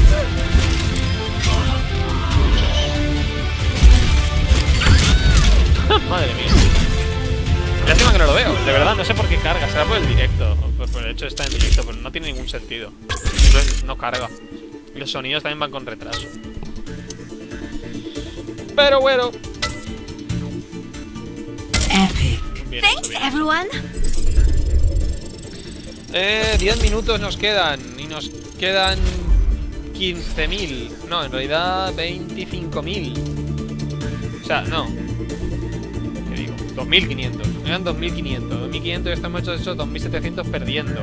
Madre mía. Lástima que no lo veo. De verdad, no sé por qué carga. Será por el directo. Por, por el hecho de estar en directo, pero no tiene ningún sentido. No, no carga. Y los sonidos también van con retraso. Pero bueno. Epic. Bien, Thanks, bien. everyone. Eh, diez minutos nos quedan. Y nos quedan quince mil. No, en realidad veinticinco mil. O sea, no. ¿Qué digo? dos mil quinientos. Me quedan dos mil quinientos. dos mil quinientos y estamos hechos esos dos mil setecientos perdiendo.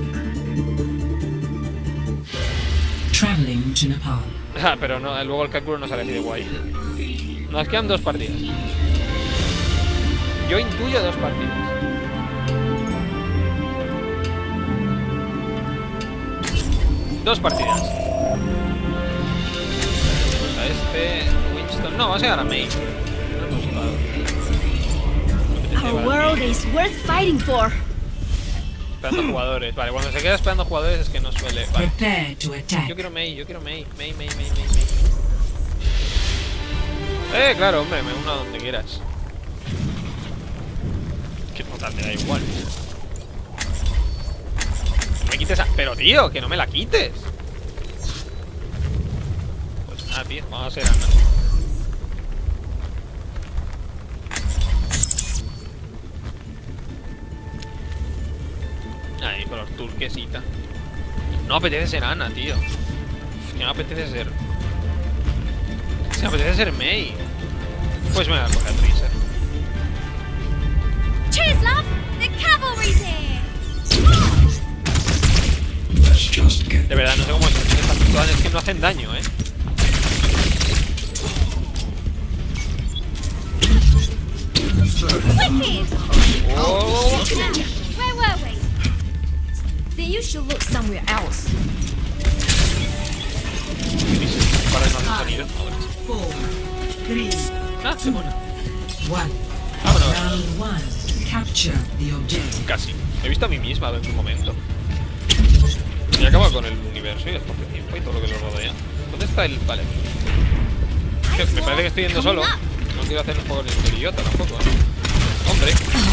Traveling to Nepal. Ah, pero no, luego el cálculo no sale así de guay. Nos quedan dos partidas. Yo intuyo dos partidas. Dos partidas. A este Winston. No, vamos a llegar a May. No hemos jugado. Our world is worth fighting for. Esperando jugadores. Vale, cuando se queda esperando jugadores es que no suele. Vale. Prepare to attack. Yo quiero May, yo quiero May. May, May, May, May, May. Eh, claro, hombre, me uno a donde quieras. Que total, me da igual. No me quites a... Pero tío, que no me la quites. Pues nada, tío, vamos a hacer Ana. Ahí, color turquesita. No me apetece ser Ana, tío. Que me apetece ser... Se me apetece ser May. Pues me voy a coger a Tracer. Cheers, love! The cavalry's here! Let's just get De verdad, no sé cómo es. Estas pistolas es que no hacen daño, eh. Wicked! Oh. Where were we? Then you should look somewhere else. Para no hacer sonido. Four, three, Ah, qué bueno. one. Vámonos. Round one. Capture the objective. Casi. Me he visto a mí misma en un momento. Y acaba con el universo y el espacio-tiempo y todo lo que lo rodea. ¿Dónde está el...? Vale. Es que me parece que estoy yendo solo. No quiero hacer un juego de idiota tampoco, ¿eh? Hombre.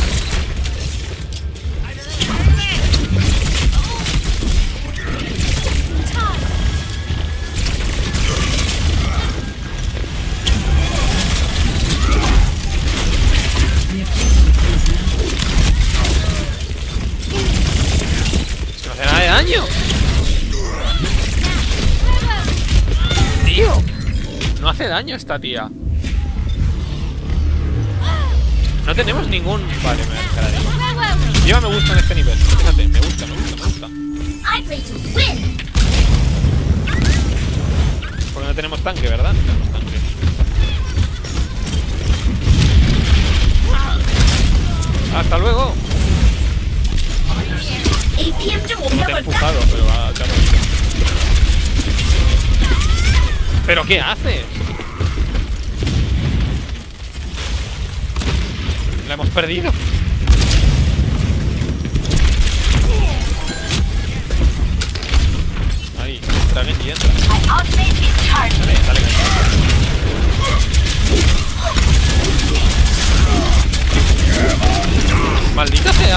No hace nada de daño. Tío, no hace daño esta tía. No tenemos ningún... Vale, me voy a ahí. Yo me gusta en este nivel. Fíjate, me gusta, me gusta, me gusta. Porque no tenemos tanque, ¿verdad? No tenemos tanque. Hasta luego. No te he empujado, pero va a caer. ¿Pero qué haces? La hemos perdido. Ahí, entra Genji, entra. Dale, dale, Genji. Maldita sea.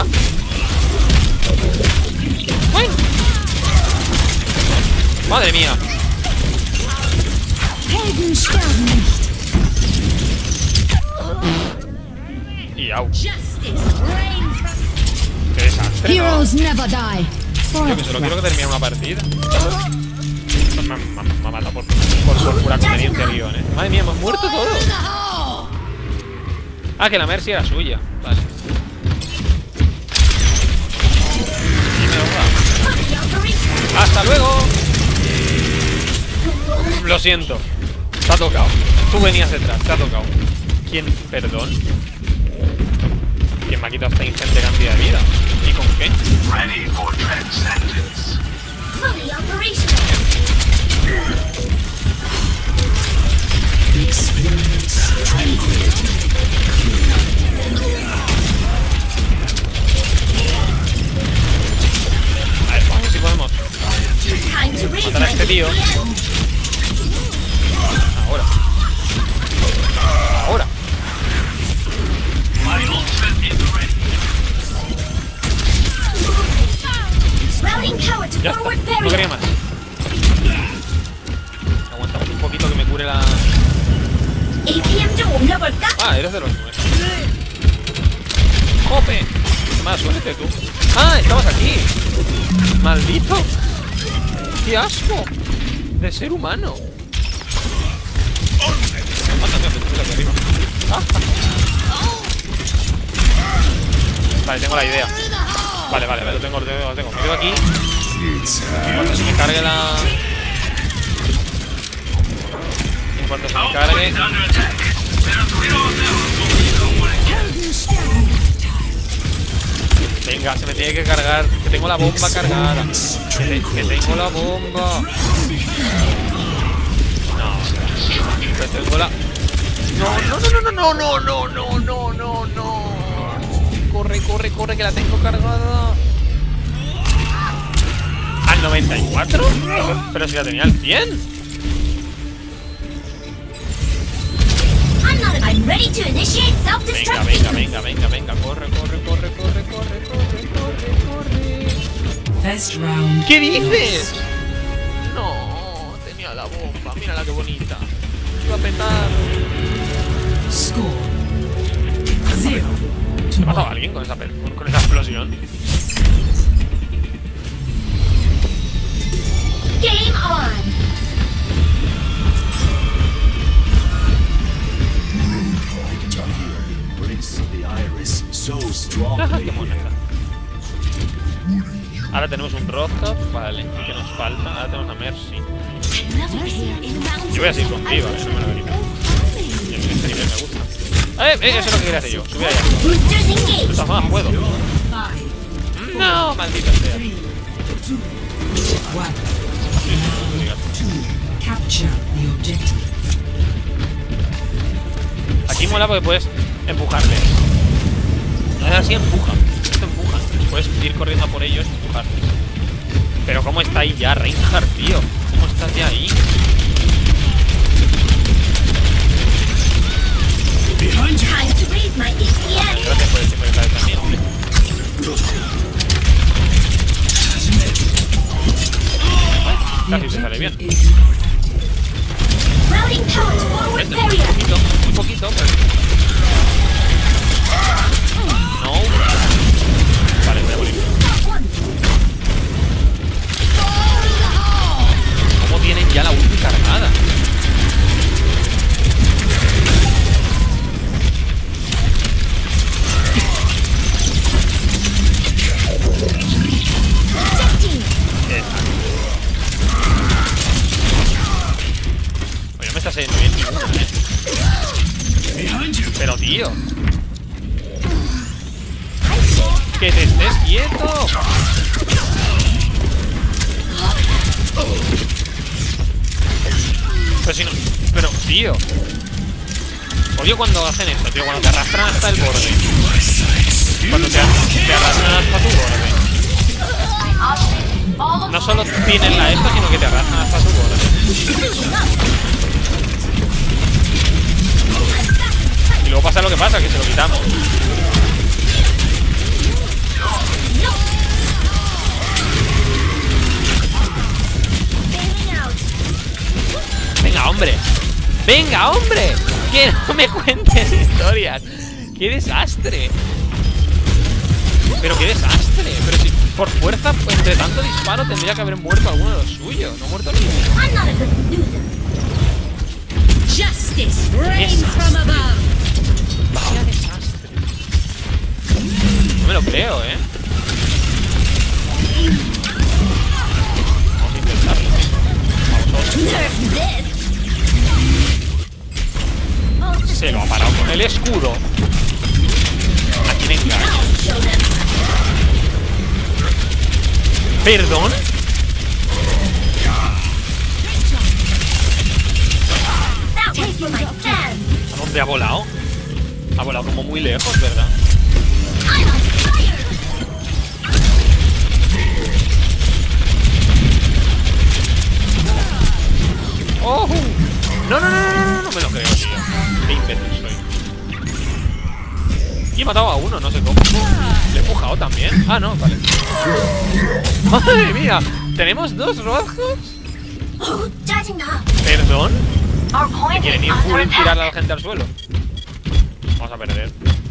¡Ay! Madre mía. Y au. Qué desastre, ¿no? Heroes never die. Yo que solo quiero que termine una partida. Me, me, me ha matado por, por, por pura conveniencia el guión, eh. Madre mía, hemos muerto todos. Ah, que la Mercy era suya. Vale. Y me ahoga. ¡Hasta luego! Lo siento. Te ha tocado. Tú venías detrás, te ha tocado. ¿Quién? Perdón. ¿Quién me ha quitado esta ingente cantidad de vida? ¿Y con qué? Ready for transcendence. Fully operational. Experience tranquility. A ver, vamos si podemos matar a este tío. Ahora. Ahora. Ya está, no quería más. Aguantamos un poquito que me cure la... Ah, eres de los nuestros. ¡Jope! Mala suerte tú. ¡Ah, estabas aquí! ¡Maldito! ¡Qué asco! De ser humano. Mándame, te aquí arriba. Ah. Vale, tengo la idea. Vale, vale, vale, lo tengo, lo tengo, lo tengo. Me quedo aquí. En cuanto se me cargue la... En cuanto se me cargue... Venga, se me tiene que cargar. Que tengo la bomba cargada. Que, te, que tengo la bomba. No. Que tengo la... No, no, no, no, no, no, no, no, no, no. Corre, corre, corre, que la tengo cargada. ¿Al noventa y cuatro? Pero si la tenía al cien. Venga, venga, venga, venga, venga. Corre, corre, corre, corre, corre, corre, corre, corre. First round. ¿Qué dices? No, tenía la bomba. Mírala qué bonita. Iba a petar. Score zero. ¿Se ha matado a alguien con esa, con esa explosión? Game on. Bliss of the iris so strongly. Qué moneda. Ahora tenemos un Rothkopf, vale. ¿Y qué nos falta? Ahora tenemos a Mercy. Yo voy a seguir contigo, eh, no me lo venía. Y a mí este nivel me gusta. Eh, eh, eso es lo que quería hacer yo. Subí allá. De todas formas, puedo. No, maldita sea. Capture the objective. Aquí mola porque puedes empujarle. Ahora sí empuja. Esto empuja. Puedes ir corriendo a por ellos y empujarles. Pero ¿cómo está ahí ya, Reinhardt, tío? ¿Cómo estás ya ahí? Gracias por el tiempo de estar también, hombre. Casi se sale bien. Vete, un poquito, un poquito, pero... No. Vale, voy a morir. ¿Cómo tienen ya la ulti cargada? Oye, no me está saliendo bien ninguno, eh. Pero tío, ¡que te estés quieto! Pero si no... Pero, tío, odio cuando hacen esto, tío. Cuando te arrastran hasta el borde. Cuando te, te arrastran hasta tu borde. No solo tienen la esto, sino que te arrastran hasta tu borde. Y luego pasa lo que pasa, que se lo quitamos. Venga, hombre. Venga, hombre. Que no me cuentes historias. ¡Qué desastre! Pero qué desastre. Pero si por fuerza, entre tanto disparo, tendría que haber muerto alguno de los suyos. No ha muerto ninguno. Justice reigns from above. Vaya desastre. No me lo creo, eh. Vamos a intentarlo. Vamos. Se lo ha parado con el escudo. ¿A quién engaña? ¿Perdón? ¿A dónde ha volado? Ha volado como muy lejos, ¿verdad? ¡Oh! No, no, no, no, no, no me lo creo, tío. Qué imbécil soy. Y he matado a uno, no sé cómo. ¿Le he empujado también? Ah, no, vale. ¡Madre mía! ¿Tenemos dos rojos? ¿Perdón? ¿Me quieren ir full y tirar a la gente al suelo? Vamos a perder.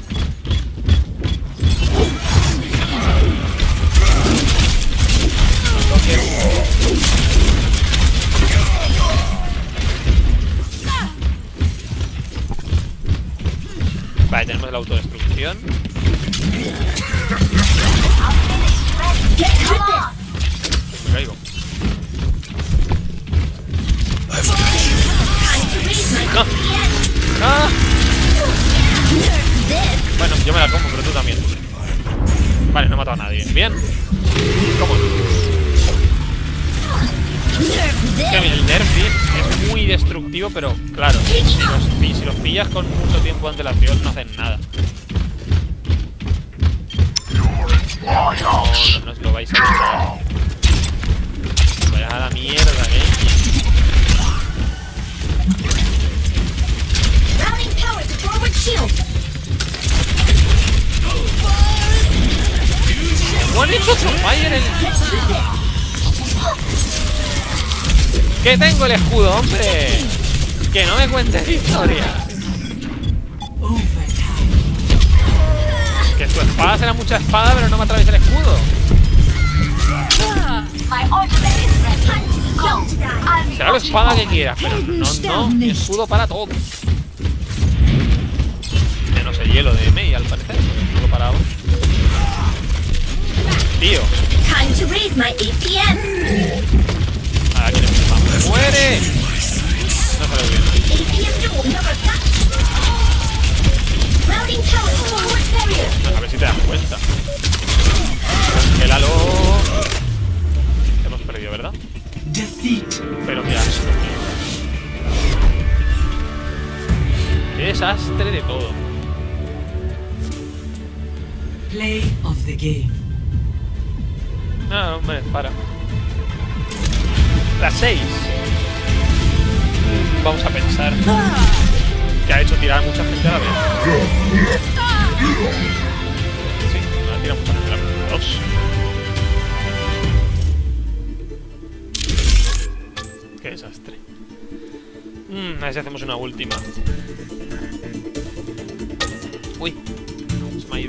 Vale, tenemos la autodestrucción. Me caigo. No. ¡Ah! Bueno, yo me la como, pero tú también. Vale, no he matado a nadie. Bien. ¿Cómo? Es que el nerf es muy destructivo, pero claro, si los, si los pillas con mucho tiempo de antelación no hacen nada. No, no os lo vais a echar. Vaya a la mierda, ¿eh? ¿Cómo han hecho otro fire en el... ¡Que tengo el escudo, hombre! ¡Que no me cuentes historias! Que su espada será mucha espada, pero no me atraviesa el escudo. Será la espada que quieras, pero no, no, mi escudo para todo. Menos el hielo de Mei, al parecer, porque no lo paraba. Tío. Ahora quiere empezar. ¡Muere! No sale bien. A ver si te das cuenta. Congélalo. Hemos perdido, ¿verdad? Pero qué asco, tío. Qué desastre de todo. Replay of the game. No, hombre, para. Las seis. Vamos a pensar que ha hecho tirar a mucha gente a la vez. Sí, ha tirado mucha gente a la vez. Dos. Qué desastre. Mm, a ver si hacemos una última. Uy, se me ha ido.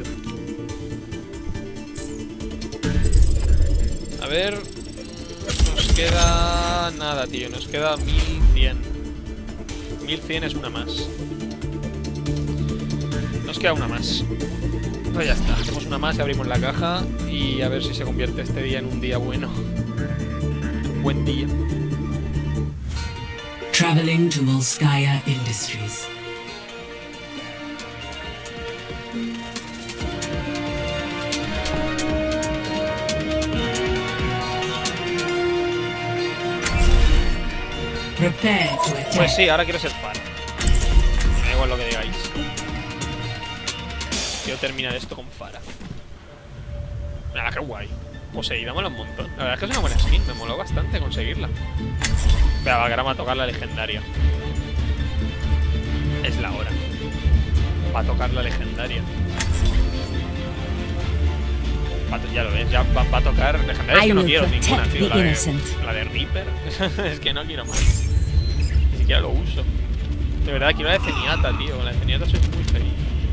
A ver. Nos queda nada, tío. Nos queda mil cien. mil cien es una más. Nos queda una más. Pues ya está. Hacemos una más y abrimos la caja. Y a ver si se convierte este día en un día bueno. Un buen día. Traveling to Volskaya Industries. Prepare to attack. Pues sí, ahora quiero ser fan. Me da igual lo que digáis. Quiero terminar esto con Pharah. Nada, qué guay. Poseída mola un montón. La verdad es que es una buena skin, me moló bastante conseguirla. Espera, va, que ahora me va a tocar la legendaria. Es la hora. Va a tocar la legendaria. Va a, ya lo ves, ya va, va a tocar legendaria. Es que no quiero ninguna, tío. La de, la de Reaper. Es que no quiero más. Ni siquiera lo uso. De verdad, quiero la de Zenyatta, tío. Con la de Zenyatta soy muy feliz.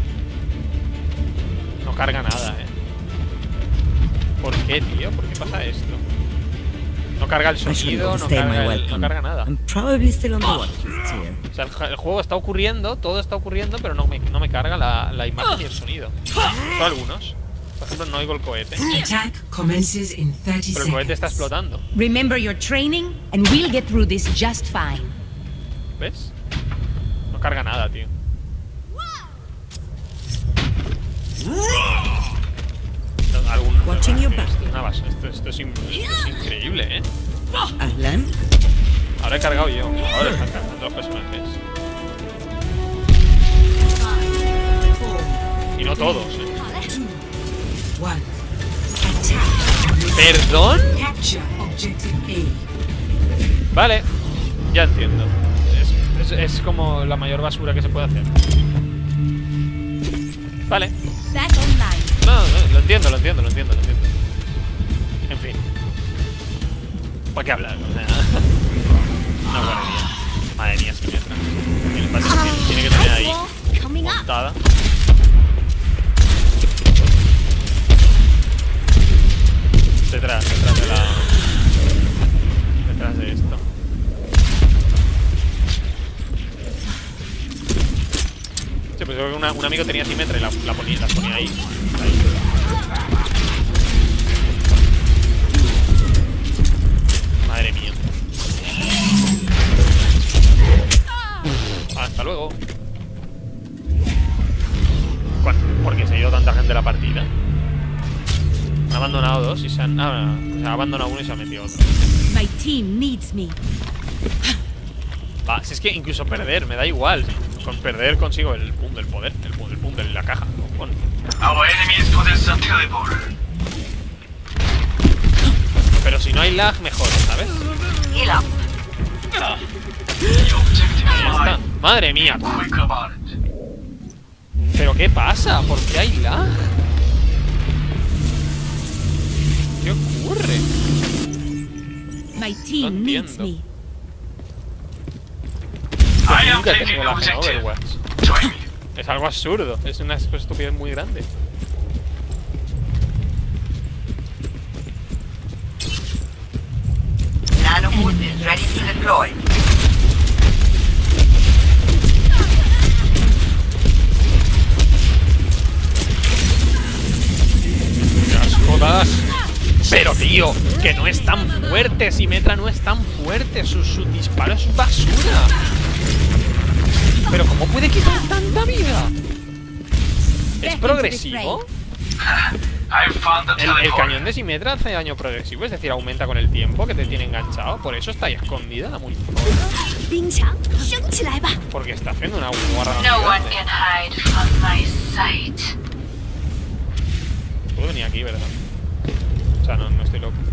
No carga nada, eh. ¿Por qué, tío? ¿Por qué pasa esto? No carga el sonido, no carga, el, no carga nada. O sea, el, el juego está ocurriendo, todo está ocurriendo, pero no me, no me carga la, la imagen y el sonido. Solo algunos. Por ejemplo, no oigo el cohete. Pero el cohete está explotando. Remember your training and we'll get through this just fine. ¿Ves? No carga nada, tío. Algún, Watching your back. Esto, nada, esto, esto, es, esto es increíble, ¿eh? Ahlan. Ahora he cargado yo. Ahora están cargando los personajes. Y no todos, ¿eh? ¿Perdón? Vale, ya entiendo. Es, es, es como la mayor basura que se puede hacer. Vale. No, no, lo entiendo, lo entiendo, lo entiendo, lo entiendo. En fin. ¿Para qué hablar? O sea, una guardería. Madre mía, si mientras. El pase tiene, tiene que tener ahí montada. Detrás, detrás de la... Detrás de esto. Sí, pues yo creo que una, un amigo tenía Symmetra y la, la ponía, las ponía ahí. Ahí. Madre mía. Hasta luego. ¿Por qué se ha ido tanta gente de la partida? Han abandonado dos y se han... Ah, no, se ha abandonado uno y se ha metido otro. My team needs me. Va, si es que incluso perder, me da igual. Con perder consigo el pum del poder, el pum del pum de la caja. Bueno. Pero si no hay lag, mejor, ¿sabes? Ahí está. Madre mía. ¿Pero qué pasa? ¿Por qué hay lag? ¿Qué ocurre? My team needs me. Yo nunca tengo lag en Overwatch. Es algo absurdo. Es una estupidez muy grande. Nanoboot is ready to deploy. Las jodas. Pero tío, que no es tan fuerte. Symmetra no es tan fuerte. Su, su disparo es basura. Pero ¿cómo puede quitar tanta vida? ¿Es progresivo? El, el cañón de Symmetra hace daño progresivo, es decir, aumenta con el tiempo que te tiene enganchado. Por eso está ahí escondida la muy fuerte. Porque está haciendo una guarra. No one can hide from my sight. Puedo venir aquí, ¿verdad? O sea, no, no estoy loco.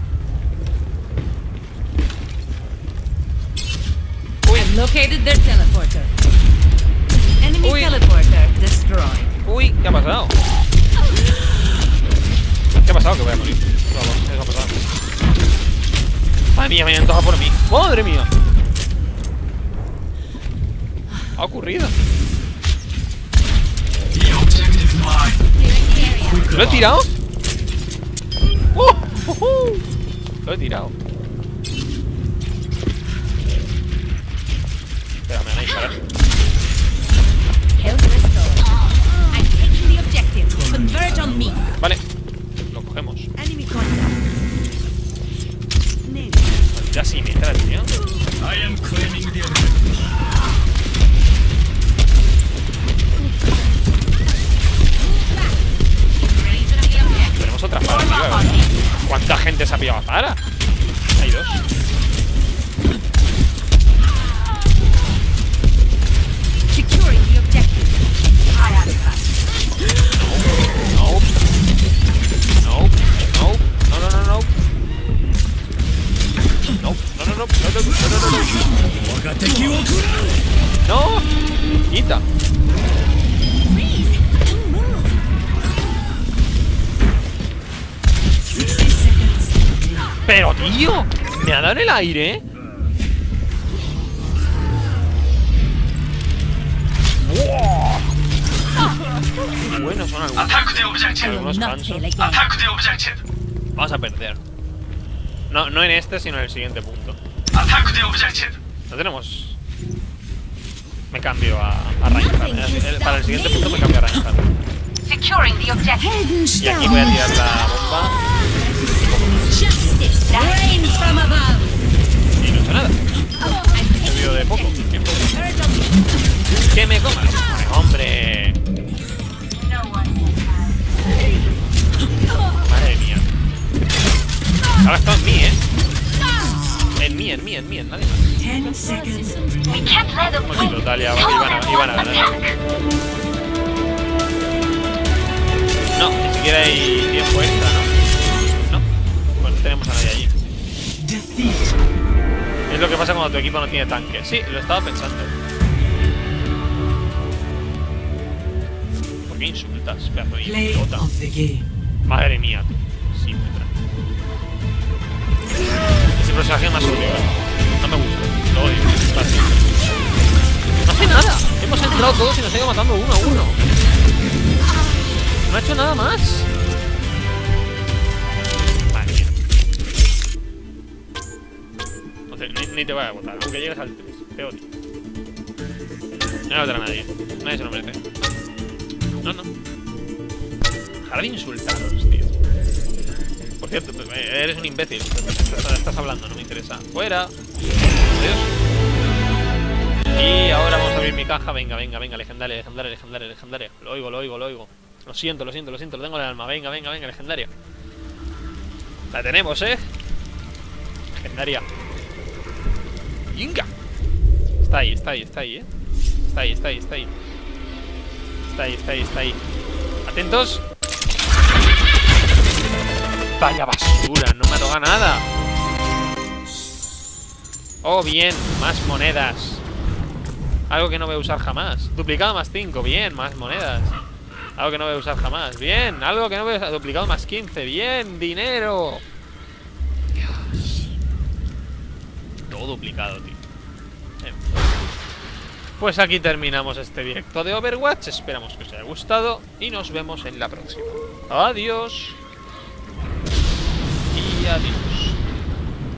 I've located their teleporter. Enemy Uy. teleporter destroyed. Uy, ¿qué ha pasado? ¿Qué ha pasado? Que voy a morir. No, no, eso ha pasado. Madre mía, me antoja por mí. ¡Madre mía! Ha ocurrido. ¿Lo he tirado? ¡Oh! ¡Oh! ¡Oh! Lo he tirado. Espera, me van a disparar. Health restored. I'm taking the objective. Converge on me. Vale, lo cogemos. Enemy contact. Name. Ya sí, me entra, tío. I am claiming the objective. Tenemos otra Zara, tío. ¿Verdad? ¿Cuánta gente se ha pillado a Zara? Hay dos. Securing the objective. No. No. No. No, no, no, no. No, no, no, no, no, no, no, no, no, no. No. Quita. Pero, tío, me ha dado en el aire, ¿eh? ¡Wow! Bueno, son algunos. Attack the objective. Algunos Not cansos. fail again. Attack the objective. Vamos a perder. No, no en este, sino en el siguiente punto. Attack the objective. No tenemos. Me cambio a, a Reinhardt. El- el- Para el siguiente punto me cambio a Reinhardt. Securing the objective. Y aquí voy a tirar la bomba. Justice reigns from above. Y no he hecho nada. He servido de poco. Tiempo. ¡Que me comas! ¡Hombre! Madre mía. Ahora está en mí, ¿eh? En mí, en mí, en mí, en nadie más. Ten seconds. We can't let them Como win. si total ya iban a, iban a ganar. No, ni siquiera hay tiempo extra, ¿no? No. Pues no tenemos a nadie allí. Defeat. Es lo que pasa cuando tu equipo no tiene tanque. Sí, lo estaba pensando. ¿Por qué insultas, pedazo de Play idiota? of the game. Madre mía, tú. Sí, me trae. Ese personaje más odio, ¿eh? No me gusta. Lo odio. Para siempre. No hace nada. Hemos entrado todos y nos ha ido matando uno a uno. No ha hecho nada más. Madre mía. No te, ni, ni te voy a votar. Aunque llegues al tres. Te odio. No voy a votar a nadie. Nadie se lo merece. No, no. Dejar de insultaros, tío. Por cierto, eres un imbécil. Estás hablando, no me interesa. Fuera. Adiós. Y ahora vamos a abrir mi caja. Venga, venga, venga. Legendaria, legendaria, legendaria, legendaria. Lo oigo, lo oigo, lo oigo. Lo siento, lo siento, lo siento. Lo tengo en el alma. Venga, venga, venga, legendaria. La tenemos, ¿eh? Legendaria. Venga. Está ahí, está ahí, está ahí, ¿eh? Está ahí, está ahí, está ahí. Está ahí, está ahí, está ahí. Atentos. Vaya basura, no me ha tocado nada. Oh, bien, más monedas. Algo que no voy a usar jamás. Duplicado más cinco, bien, más monedas. Algo que no voy a usar jamás, bien. Algo que no voy a usar, duplicado más quince, bien, dinero. Dios. Todo duplicado, tío. Eh. Pues aquí terminamos este directo de Overwatch. Esperamos que os haya gustado y nos vemos en la próxima. Adiós. Y adiós.